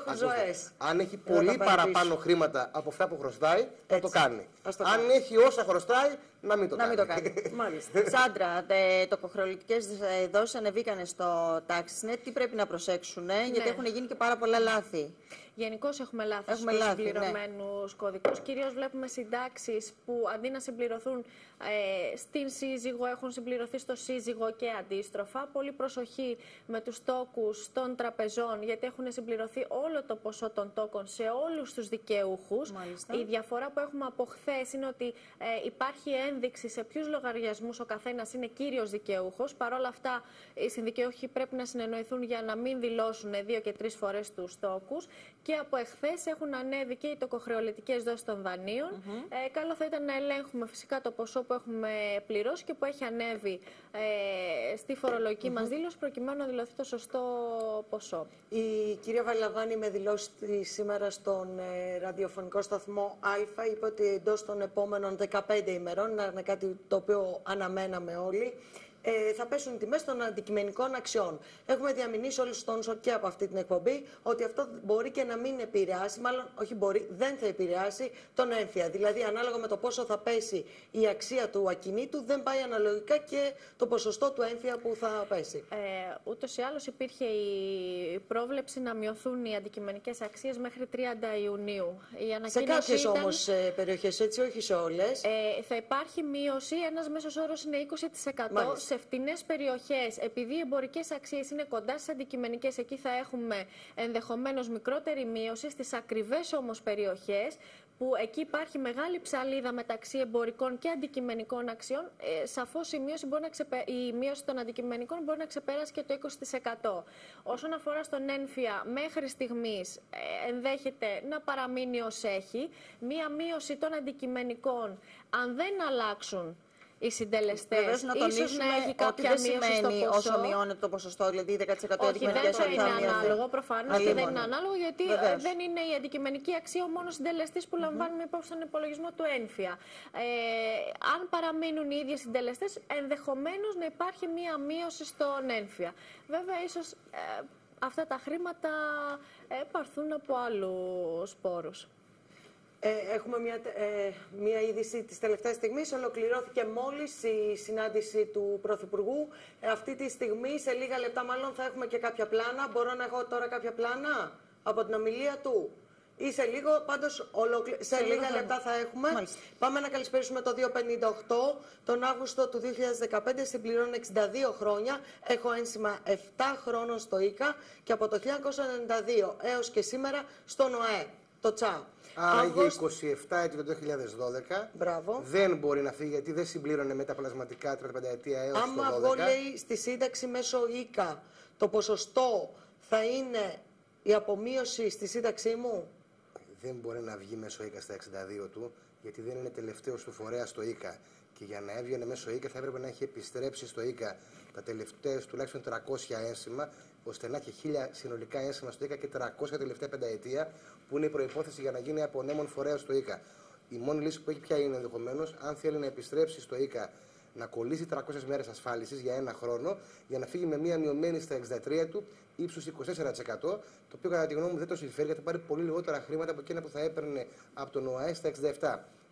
αν έχει πολύ παραπάνω χρήματα από αυτά που χρωστάει, θα το κάνει. Αν έχει όσα χρωστάει, να μην το κάνει. Σάντρα, το υποχρεωτικές δόσεις ανεβήκανε στο TaxNet. Τι πρέπει να προσέξουν, γιατί έχουν γίνει και πάρα πολλά λάθη. Γενικώς έχουμε λάθη στους συμπληρωμένους κωδικούς. Κυρίως βλέπουμε συντάξεις που αντί να συμπληρωθούν στην σύζυγο, έχουν συμπληρωθεί στο σύζυγο και αντίστροφα. Πολύ προσοχή με τους τόκους των τραπεζών, γιατί έχουν συμπληρωθεί όλο το ποσό των τόκων σε όλους τους δικαιούχους. Η διαφορά που έχουμε από χθες είναι ότι υπάρχει ένδειξη σε ποιους λογαριασμούς ο καθένας είναι κύριος δικαιούχος. Παρ' όλα αυτά, οι συνδικαιούχοι πρέπει να συνεννοηθούν για να μην δηλώσουν 2 και 3 φορές τους τόκους. Και από εχθές έχουν ανέβει και οι τοκοχρεωλητικές δόσεις των δανείων. Καλό θα ήταν να ελέγχουμε φυσικά το ποσό που έχουμε πληρώσει και που έχει ανέβει στη φορολογική μας δήλωση, προκειμένου να δηλωθεί το σωστό ποσό. Η κυρία Βαλαβάνη με δηλώσει σήμερα στον ραδιοφωνικό σταθμό Α είπε ότι εντός των επόμενων 15 ημερών, είναι κάτι το οποίο αναμέναμε όλοι, θα πέσουν οι τιμές των αντικειμενικών αξιών. Έχουμε διαμηνήσει όλους τόνους και από αυτή την εκπομπή ότι αυτό μπορεί και να μην επηρεάσει, μάλλον όχι μπορεί, δεν θα επηρεάσει τον έμφυα. Δηλαδή, ανάλογα με το πόσο θα πέσει η αξία του ακινήτου, δεν πάει αναλογικά και το ποσοστό του έμφυα που θα πέσει. Ούτως ή άλλως υπήρχε η πρόβλεψη να μειωθούν οι αντικειμενικές αξίες μέχρι 30 Ιουνίου. Σε κάποιες όμως περιοχές, έτσι, όχι σε όλες. Θα υπάρχει μείωση, ένας μέσος όρος είναι 20%. Σε φτηνές περιοχές, επειδή οι εμπορικές αξίες είναι κοντά στις αντικειμενικές, εκεί θα έχουμε ενδεχομένως μικρότερη μείωση. Στις ακριβές όμως περιοχές, που εκεί υπάρχει μεγάλη ψαλίδα μεταξύ εμπορικών και αντικειμενικών αξιών, σαφώς η μείωση των αντικειμενικών μπορεί να ξεπεράσει και το 20%. Όσον αφορά στον έμφυα, μέχρι στιγμής ενδέχεται να παραμείνει ως έχει. Μία μείωση των αντικειμενικών, αν δεν αλλάξουν οι συντελεστές, να τονίσουμε ότι δεν σημαίνει όσο μειώνεται το ποσοστό, δηλαδή 10% αντικειμενικές δεν είναι ανάλογο, προφανώς και δεν είναι ανάλογο, γιατί δεν είναι η αντικειμενική αξία ο μόνος συντελεστής που λαμβάνουμε υπόψη στον υπολογισμό του έμφυα. Αν παραμείνουν οι ίδιοι συντελεστές, ενδεχομένως να υπάρχει μία μείωση στον έμφυα. Βέβαια, ίσως αυτά τα χρήματα πάρθουν από άλλους πόρους. Έχουμε μια είδηση της τελευταίας στιγμής. Ολοκληρώθηκε μόλις η συνάντηση του Πρωθυπουργού. Αυτή τη στιγμή, σε λίγα λεπτά μάλλον, θα έχουμε και κάποια πλάνα. Μπορώ να έχω τώρα κάποια πλάνα από την ομιλία του? Ή σε λίγο, πάντως σε λίγα λεπτά θα έχουμε. Μάλιστα. Πάμε να καλησπέρισουμε το 258. Τον Αύγουστο του 2015 συμπληρώνω 62 χρόνια. Έχω ένσημα 7 χρόνων στο ΙΚΑ και από το 1992 έως και σήμερα στον ΟΑΕ, το ΤΣΑ. Άρα είχε 27 έτη το 2012. Μπράβο. Δεν μπορεί να φύγει γιατί δεν συμπλήρωνε με τα πλασματικά 35 ετία έως το 12. Άμα εγώ, λέει, στη σύνταξη μέσω ΙΚΑ, το ποσοστό θα είναι η απομείωση στη σύνταξή μου? Δεν μπορεί να βγει μέσω ΙΚΑ στα 62 του, γιατί δεν είναι τελευταίος του φορέα στο ΙΚΑ. Και για να έβγαινε μέσω ΙΚΑ θα έπρεπε να έχει επιστρέψει στο ΙΚΑ τα τελευταίες τουλάχιστον 300 ένσημα, ώστε να έχει 1000 συνολικά ένσημα στο ΙΚΑ και 300 τελευταία πενταετία, που είναι η προϋπόθεση για να γίνει απονέμων φορέα στο ΙΚΑ. Η μόνη λύση που έχει πια είναι ενδεχομένως, αν θέλει να επιστρέψει στο ΙΚΑ, να κολλήσει 300 μέρες ασφάλισης για ένα χρόνο, για να φύγει με μία μειωμένη στα 63 του ύψους 24%, το οποίο κατά τη γνώμη μου δεν το συμφέρει, γιατί θα πάρει πολύ λιγότερα χρήματα από εκείνα που θα έπαιρνε από τον ΟΑΕ στα 67.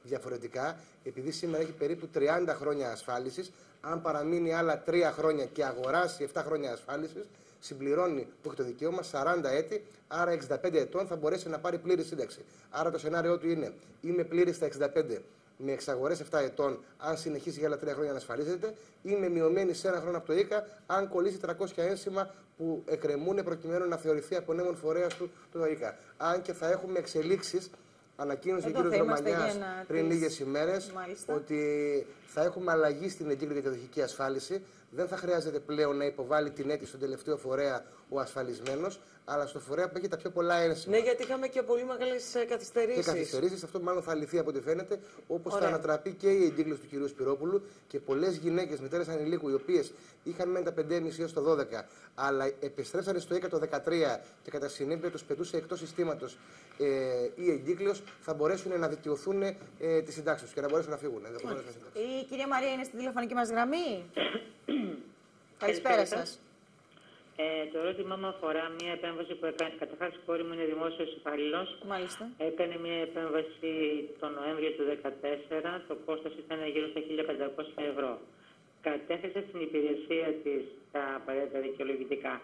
Διαφορετικά, επειδή σήμερα έχει περίπου 30 χρόνια ασφάλισης, αν παραμείνει άλλα 3 χρόνια και αγοράσει 7 χρόνια ασφάλισης, συμπληρώνει που έχει το δικαίωμα 40 έτη, άρα 65 ετών θα μπορέσει να πάρει πλήρη σύνταξη. Άρα το σενάριό του είναι: είμαι πλήρη στα 65 με εξαγορές 7 ετών, αν συνεχίσει για άλλα 3 χρόνια να ασφαλίζεται, ή με μειωμένη σε 1 χρόνο από το ΙΚΑ, αν κολλήσει 300 ένσημα που εκκρεμούν προκειμένου να θεωρηθεί απονέμων φορέας του το ΙΚΑ. Αν και θα έχουμε εξελίξεις. Ανακοίνωσε ο κ. Ρωμανιάς πριν λίγες ημέρες ότι θα έχουμε αλλαγή στην εγκύκλιο για τη δοχική ασφάλιση. Δεν θα χρειάζεται πλέον να υποβάλει την αίτηση στον τελευταίο φορέα ο ασφαλισμένος, αλλά στο φορέα που έχει τα πιο πολλά ένσημα. Ναι, γιατί είχαμε και πολύ μεγάλες καθυστερήσεις. Και καθυστερήσεις, αυτό μάλλον θα λυθεί από ό,τι φαίνεται, όπως θα ανατραπεί και η εγκύκλωση του κ. Σπυρόπουλου και πολλές γυναίκες, μητέρες ανηλίκου, οι οποίες είχαν μένει τα 5,5 έως το 12, αλλά επιστρέψανε στο ΙΚΑ το 13 και κατά συνέπεια τους πετούσε εκτός συστήματος η εγκύκλειος, θα μπορέσουν να δικαιωθούν τις συντάξεις τους και να μπορέσουν να φύγουν. Η κυρία Μαρία είναι στην τηλεφωνική μας γραμμή. Καλησπέρα σας. Το ερώτημά μου αφορά μια επέμβαση που έκανε. Καταρχάς, η κόρη μου είναι δημόσιος υπαλλήλος. Μάλιστα. Έκανε μια επέμβαση τον Νοέμβριο του 2014. Το κόστος ήταν γύρω στα 1.500 ευρώ. Κατέθεσε στην υπηρεσία της τα απαραίτητα δικαιολογητικά.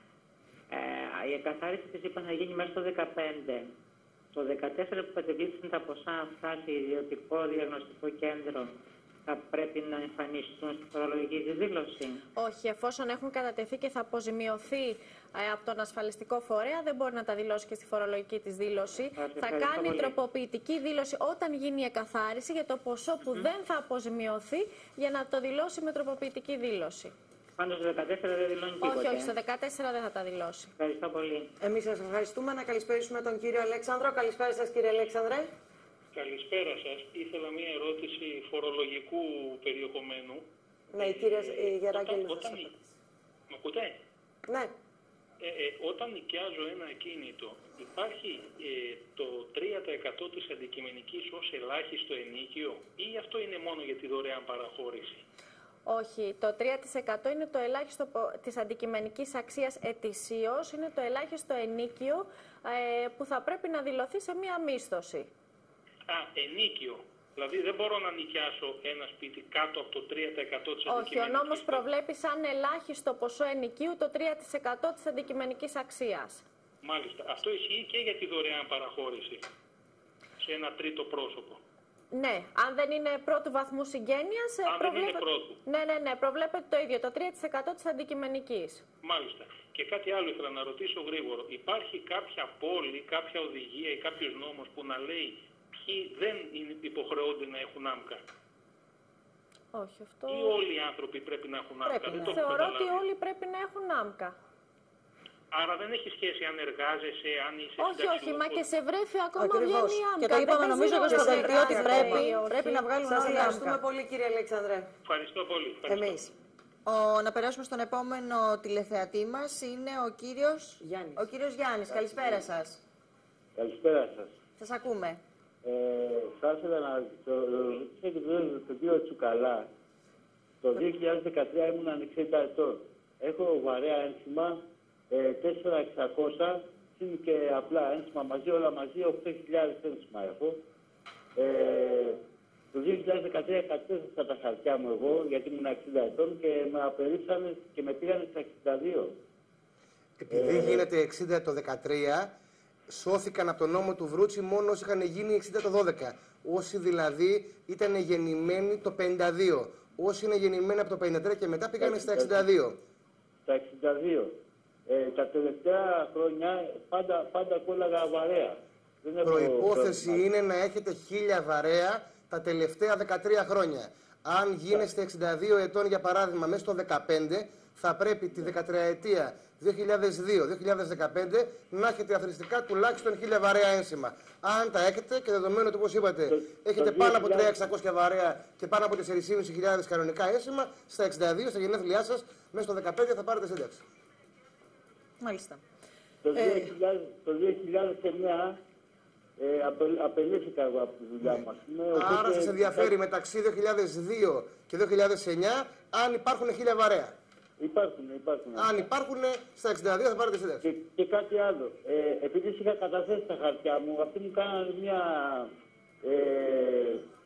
Η εκαθάριση της είπαν να γίνει μέσα στο 2015. Το 2014 που κατεβλήθησαν τα ποσά αυτά σε ιδιωτικό διαγνωστικό κέντρο, θα πρέπει να εμφανιστούν στη φορολογική της δήλωση? Όχι, εφόσον έχουν κατατεθεί και θα αποζημιωθεί από τον ασφαλιστικό φορέα, δεν μπορεί να τα δηλώσει και στη φορολογική της δήλωση. Θα κάνει πολύ τροποποιητική δήλωση όταν γίνει η εκαθάριση για το ποσό που δεν θα αποζημιωθεί, για να το δηλώσει με τροποποιητική δήλωση. Πάνω στο 14 δεν δηλώνει τίποτα. Όχι, στο 14 δεν θα τα δηλώσει. Ευχαριστώ πολύ. Εμείς σας ευχαριστούμε. Να καλησπέρισουμε τον κύριο Αλέξανδρο. Καλησπέρα σας, κύριε Αλέξανδρε. Καλησπέρα σας. Ήθελα μία ερώτηση φορολογικού περιεχομένου. Ναι, η κυρία Γεράγγελου σας απαντήσει. Μ' ακούτε? Ναι. Όταν νοικιάζω ένα ακίνητο, υπάρχει το 3% της αντικειμενικής ως ελάχιστο ενίκιο, ή αυτό είναι μόνο για τη δωρεάν παραχώρηση? Όχι, το 3% είναι το ελάχιστο της αντικειμενικής αξίας ετησίως, είναι το ελάχιστο ενίκιο που θα πρέπει να δηλωθεί σε μία μίσθωση. Ενίκιο. Δηλαδή δεν μπορώ να νοικιάσω ένα σπίτι κάτω από το 3% της αντικειμενικής. Όχι, ο νόμος προβλέπει σαν ελάχιστο ποσό ενοικίου το 3% της αντικειμενικής αξίας. Μάλιστα. Αυτό ισχύει και για τη δωρεάν παραχώρηση σε ένα τρίτο πρόσωπο? Ναι, αν δεν είναι πρώτου βαθμού συγγένειας, προβλέπεται το ίδιο, το 3% της αντικειμενικής. Μάλιστα. Και κάτι άλλο ήθελα να ρωτήσω γρήγορο. Υπάρχει κάποια πόλη, κάποια οδηγία ή κάποιος νόμος που να λέει ποιοι δεν υποχρεώνται να έχουν άμκα? Όχι, αυτό... Ή όλοι οι άνθρωποι πρέπει να έχουν άμκα? Θεωρώ ότι όλοι πρέπει να έχουν άμκα. Άρα δεν έχει σχέση αν εργάζεσαι, αν είσαι όχι, μα και σε βρέφη ακόμα βγαίνει η άμκα. Και το είπαμε νομίζω και στο δελτίο ότι πρέπει να βγάλουν όλοι άμκα. Σας ευχαριστούμε πολύ, κύριε Αλέξανδρε. Ευχαριστώ πολύ. Εμείς. Να περάσουμε στον επόμενο τηλεθεατή μας, είναι ο κύριος Γιάννης. Καλησπέρα σας. Καλησπέρα σας. Σας ακούμε. Θα ήθελα να ρωτήσω τον κύριο Τσουκαλά. Το 2013 ήμουν 60 ετών. Έχω βαρέα ένσημα, 4.600, είναι και απλά ένσημα μαζί, όλα μαζί, 8.000 ένσημα έχω. Το 2013 κατέθεσα τα χαρτιά μου εγώ, γιατί ήμουν 60 ετών και με απερίφθανε και με πήγανε στα 62. Επειδή γίνεται 60 το 13, σώθηκαν από τον νόμο του Βρούτσι μόνο όσοι είχαν γίνει 60 το 12. Όσοι δηλαδή ήταν γεννημένοι το 52. Όσοι είναι γεννημένοι από το 53 και μετά πήγανε στα 62. Στα 62. Τα τελευταία χρόνια πάντα κόλλαγα βαρέα. Προϋπόθεση είναι να έχετε 1.000 βαρέα τα τελευταία 13 χρόνια. Αν γίνεστε 62 ετών, για παράδειγμα, μέσα στο 15, θα πρέπει τη 13ετία 2002-2015 να έχετε αθροιστικά τουλάχιστον 1.000 βαρέα ένσημα. Αν τα έχετε και δεδομένου ότι, όπως είπατε, έχετε πάνω από 3.600 βαρέα και πάνω από 4.500 κανονικά ένσημα, στα 62, στα γενέθλιά σας, μέσα στο 15 θα πάρετε σύνταξη. Μάλιστα. Το 2009 απελήθηκα εγώ από τη δουλειά μας. Άρα σας ενδιαφέρει μεταξύ 2002 και 2009 αν υπάρχουν 1.000 βαρέα. Υπάρχουν. Αν υπάρχουν, στα 62 θα πάρετε σύνταξη. Και κάτι άλλο. Επειδή είχα καταθέσει τα χαρτιά μου, αυτοί μου κάνανε μια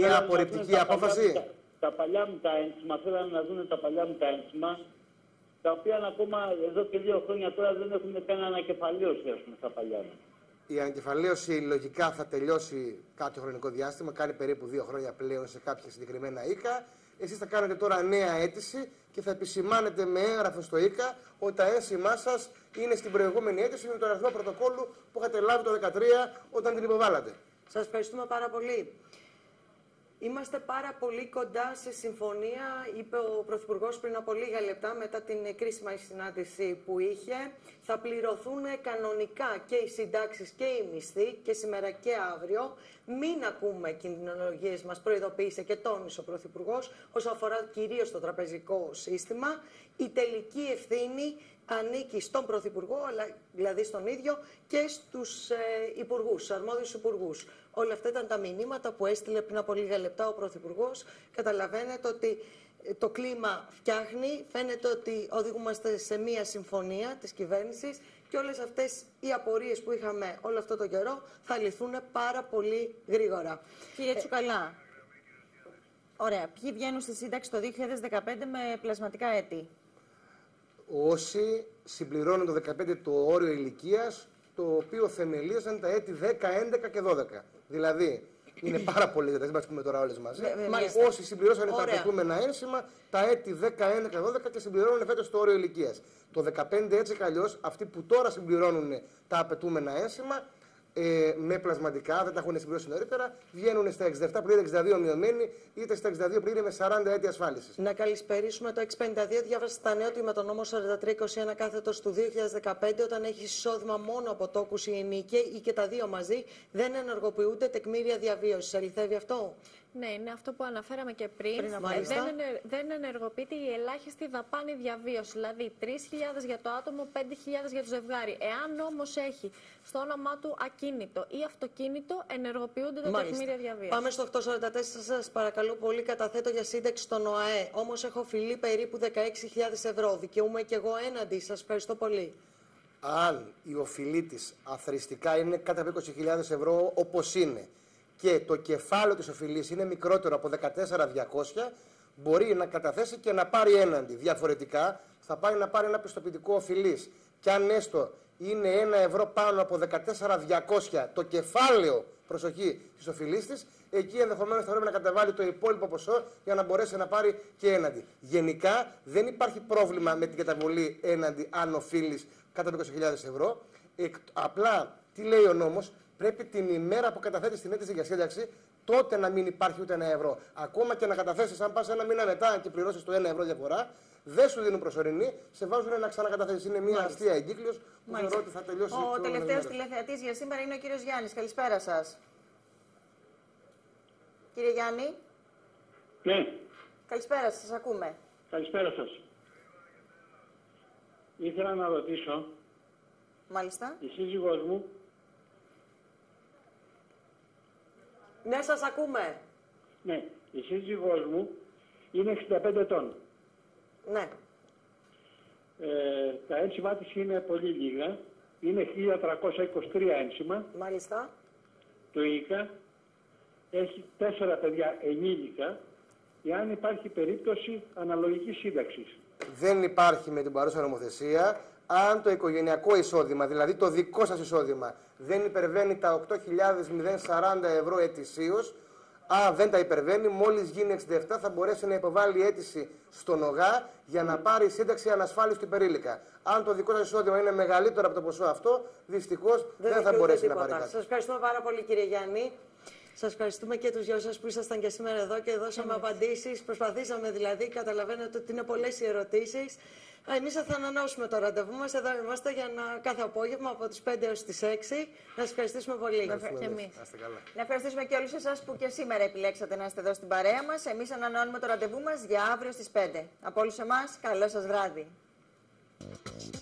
μια απορριπτική απόφαση. Τα παλιά μου τα ένσημα, θέλανε να δουν τα παλιά μου τα ένσημα, τα οποία ακόμα εδώ και 2 χρόνια τώρα δεν έχουν καν ανακεφαλαίωση, ας πούμε, στα παλιά μου. Η ανακεφαλαίωση λογικά θα τελειώσει κάποιο χρονικό διάστημα, κάνει περίπου 2 χρόνια πλέον σε κάποια συγκεκριμένα οίκα. Εσείς θα κάνετε τώρα νέα αίτηση και θα επισημάνετε με έγγραφο στο οίκα ότι τα ένσημά σας είναι στην προηγούμενη αίτηση με τον αριθμό πρωτοκόλλου που είχατε λάβει το 2013 όταν την υποβάλλατε. Σας ευχαριστούμε πάρα πολύ. Είμαστε πάρα πολύ κοντά σε συμφωνία, είπε ο Πρωθυπουργός πριν από λίγα λεπτά μετά την κρίσιμη συνάντηση που είχε. Θα πληρωθούν κανονικά και οι συντάξεις και οι μισθοί και σήμερα και αύριο. Μην ακούμε κινδυνολογίες, μας προειδοποίησε και τόνισε ο Πρωθυπουργός όσον αφορά κυρίως το τραπεζικό σύστημα. Η τελική ευθύνη ανήκει στον Πρωθυπουργό, αλλά δηλαδή στον ίδιο και στους υπουργούς, στους αρμόδιους υπουργούς. Όλα αυτά ήταν τα μηνύματα που έστειλε πριν από λίγα λεπτά ο Πρωθυπουργός. Καταλαβαίνετε ότι το κλίμα φτιάχνει, φαίνεται ότι οδηγούμαστε σε μία συμφωνία της κυβέρνησης και όλες αυτές οι απορίες που είχαμε όλο αυτό το καιρό θα λυθούν πάρα πολύ γρήγορα. Κύριε Τσουκαλά, ωραία, ποιοι βγαίνουν στη σύνταξη το 2015 με πλασματικά έτη? Όσοι συμπληρώνουν το 2015 το όριο ηλικίας, το οποίο θεμελίωσαν τα έτη 10, 11 και 12. Δηλαδή, είναι πάρα πολλοί, δεν μας πούμε τώρα όλες μαζί. Όσοι συμπληρώσαν τα απαιτούμενα ένσημα, τα έτη 10, 11 και 12 και συμπληρώνουν φέτος το όριο ηλικίας. Το 15 έτσι κι αλλιώς, αυτοί που τώρα συμπληρώνουν τα απαιτούμενα ένσημα, με πλασματικά, δεν τα έχουν συμπληρώσει νωρίτερα, βγαίνουν στα 67 πλήρη 62 μειωμένοι, είτε στα 62 πλήρη με 40 έτη ασφάλισης. Να καλησπερίσουμε το 652. Διάβασα τα νέα με τον νόμο 4321 κάθετος του 2015, όταν έχει εισόδημα μόνο από τόκους ή ενίκαιοι ή και τα δύο μαζί, δεν ενεργοποιούνται τεκμήρια διαβίωσης. Αληθεύει αυτό? Ναι, είναι αυτό που αναφέραμε και πριν. Δεν ενεργοποιείται η ελάχιστη δαπάνη διαβίωση. Δηλαδή 3.000 για το άτομο, 5.000 για το ζευγάρι. Εάν όμως έχει στο όνομά του ακίνητο ή αυτοκίνητο, ενεργοποιούνται τα τεκμήρια διαβίωση. Πάμε στο 844. Σας παρακαλώ πολύ, καταθέτω για σύνταξη στον ΟΑΕ. Όμως έχω φιλεί περίπου 16.000 ευρώ. Δικαιούμαι κι εγώ έναντι. Σας ευχαριστώ πολύ. Αν η οφειλή της αθρηστικά είναι κάτω από 20.000 ευρώ, όπως είναι, και το κεφάλαιο της οφειλής είναι μικρότερο από 14.200, μπορεί να καταθέσει και να πάρει έναντι. Διαφορετικά θα πάει να πάρει ένα πιστοποιητικό οφειλής. Και αν έστω είναι 1 ευρώ πάνω από 14.200 το κεφάλαιο, προσοχή, της οφειλής της, εκεί ενδεχομένως θα πρέπει να καταβάλει το υπόλοιπο ποσό για να μπορέσει να πάρει και έναντι. Γενικά δεν υπάρχει πρόβλημα με την καταβολή έναντι αν οφείλεις κάτω από 20.000 ευρώ. Απλά, τι λέει ο νόμος, πρέπει την ημέρα που καταθέτεις την αίτηση για σύνταξη, τότε να μην υπάρχει ούτε 1 ευρώ. Ακόμα και να καταθέσεις, αν πας 1 μήνα μετά και πληρώσεις το 1 ευρώ διαφορά, δεν σου δίνουν προσωρινή, σε βάζουν να ξανακαταθέσεις. Είναι μια αστεία εγκύκλειος που θεωρώ ότι θα τελειώσει. Ο τελευταίος τηλεθεατής για σήμερα είναι ο κύριος Γιάννης. Καλησπέρα σας. Κύριε Γιάννη. Ναι. Καλησπέρα σας, σας ακούμε. Καλησπέρα σας. Ήθελα να ρωτήσω. Μάλιστα. Η σύζυγός μου. Ναι, σας ακούμε. Ναι, η σύζυγός μου είναι 65 ετών. Ναι. Τα ένσημά της είναι πολύ λίγα. Είναι 1.323 ένσημα. Μάλιστα. Το ΙΚΑ έχει 4 παιδιά ενήλικα. Εάν υπάρχει περίπτωση αναλογικής σύνταξης. Δεν υπάρχει με την παρούσα νομοθεσία. Αν το οικογενειακό εισόδημα, δηλαδή το δικό σας εισόδημα, δεν υπερβαίνει τα 8.040 ευρώ ετησίως, δεν τα υπερβαίνει, μόλις γίνει 67 θα μπορέσει να υποβάλει αίτηση στον ΟΓΑ για να πάρει σύνταξη ανασφάλιστου υπερήλικα. Αν το δικό σας εισόδημα είναι μεγαλύτερο από το ποσό αυτό, δυστυχώς δεν θα μπορέσει να πάρει κάτι. Σας ευχαριστούμε πάρα πολύ, κύριε Γιάννη. Σας ευχαριστούμε και τους δυο σας που ήσασταν και σήμερα εδώ και δώσαμε απαντήσεις. Προσπαθήσαμε δηλαδή, καταλαβαίνετε ότι είναι πολλές οι ερωτήσεις. Εμείς θα ανανεώσουμε το ραντεβού μας. Εδώ είμαστε για κάθε απόγευμα από τις 5 έως τις 6. Να σας ευχαριστήσουμε πολύ. Και εμείς. Να ευχαριστήσουμε και όλους εσάς που και σήμερα επιλέξατε να είστε εδώ στην παρέα μας. Εμείς ανανεώνουμε το ραντεβού μας για αύριο στις 5. Από όλους εμάς, καλό σας βράδυ.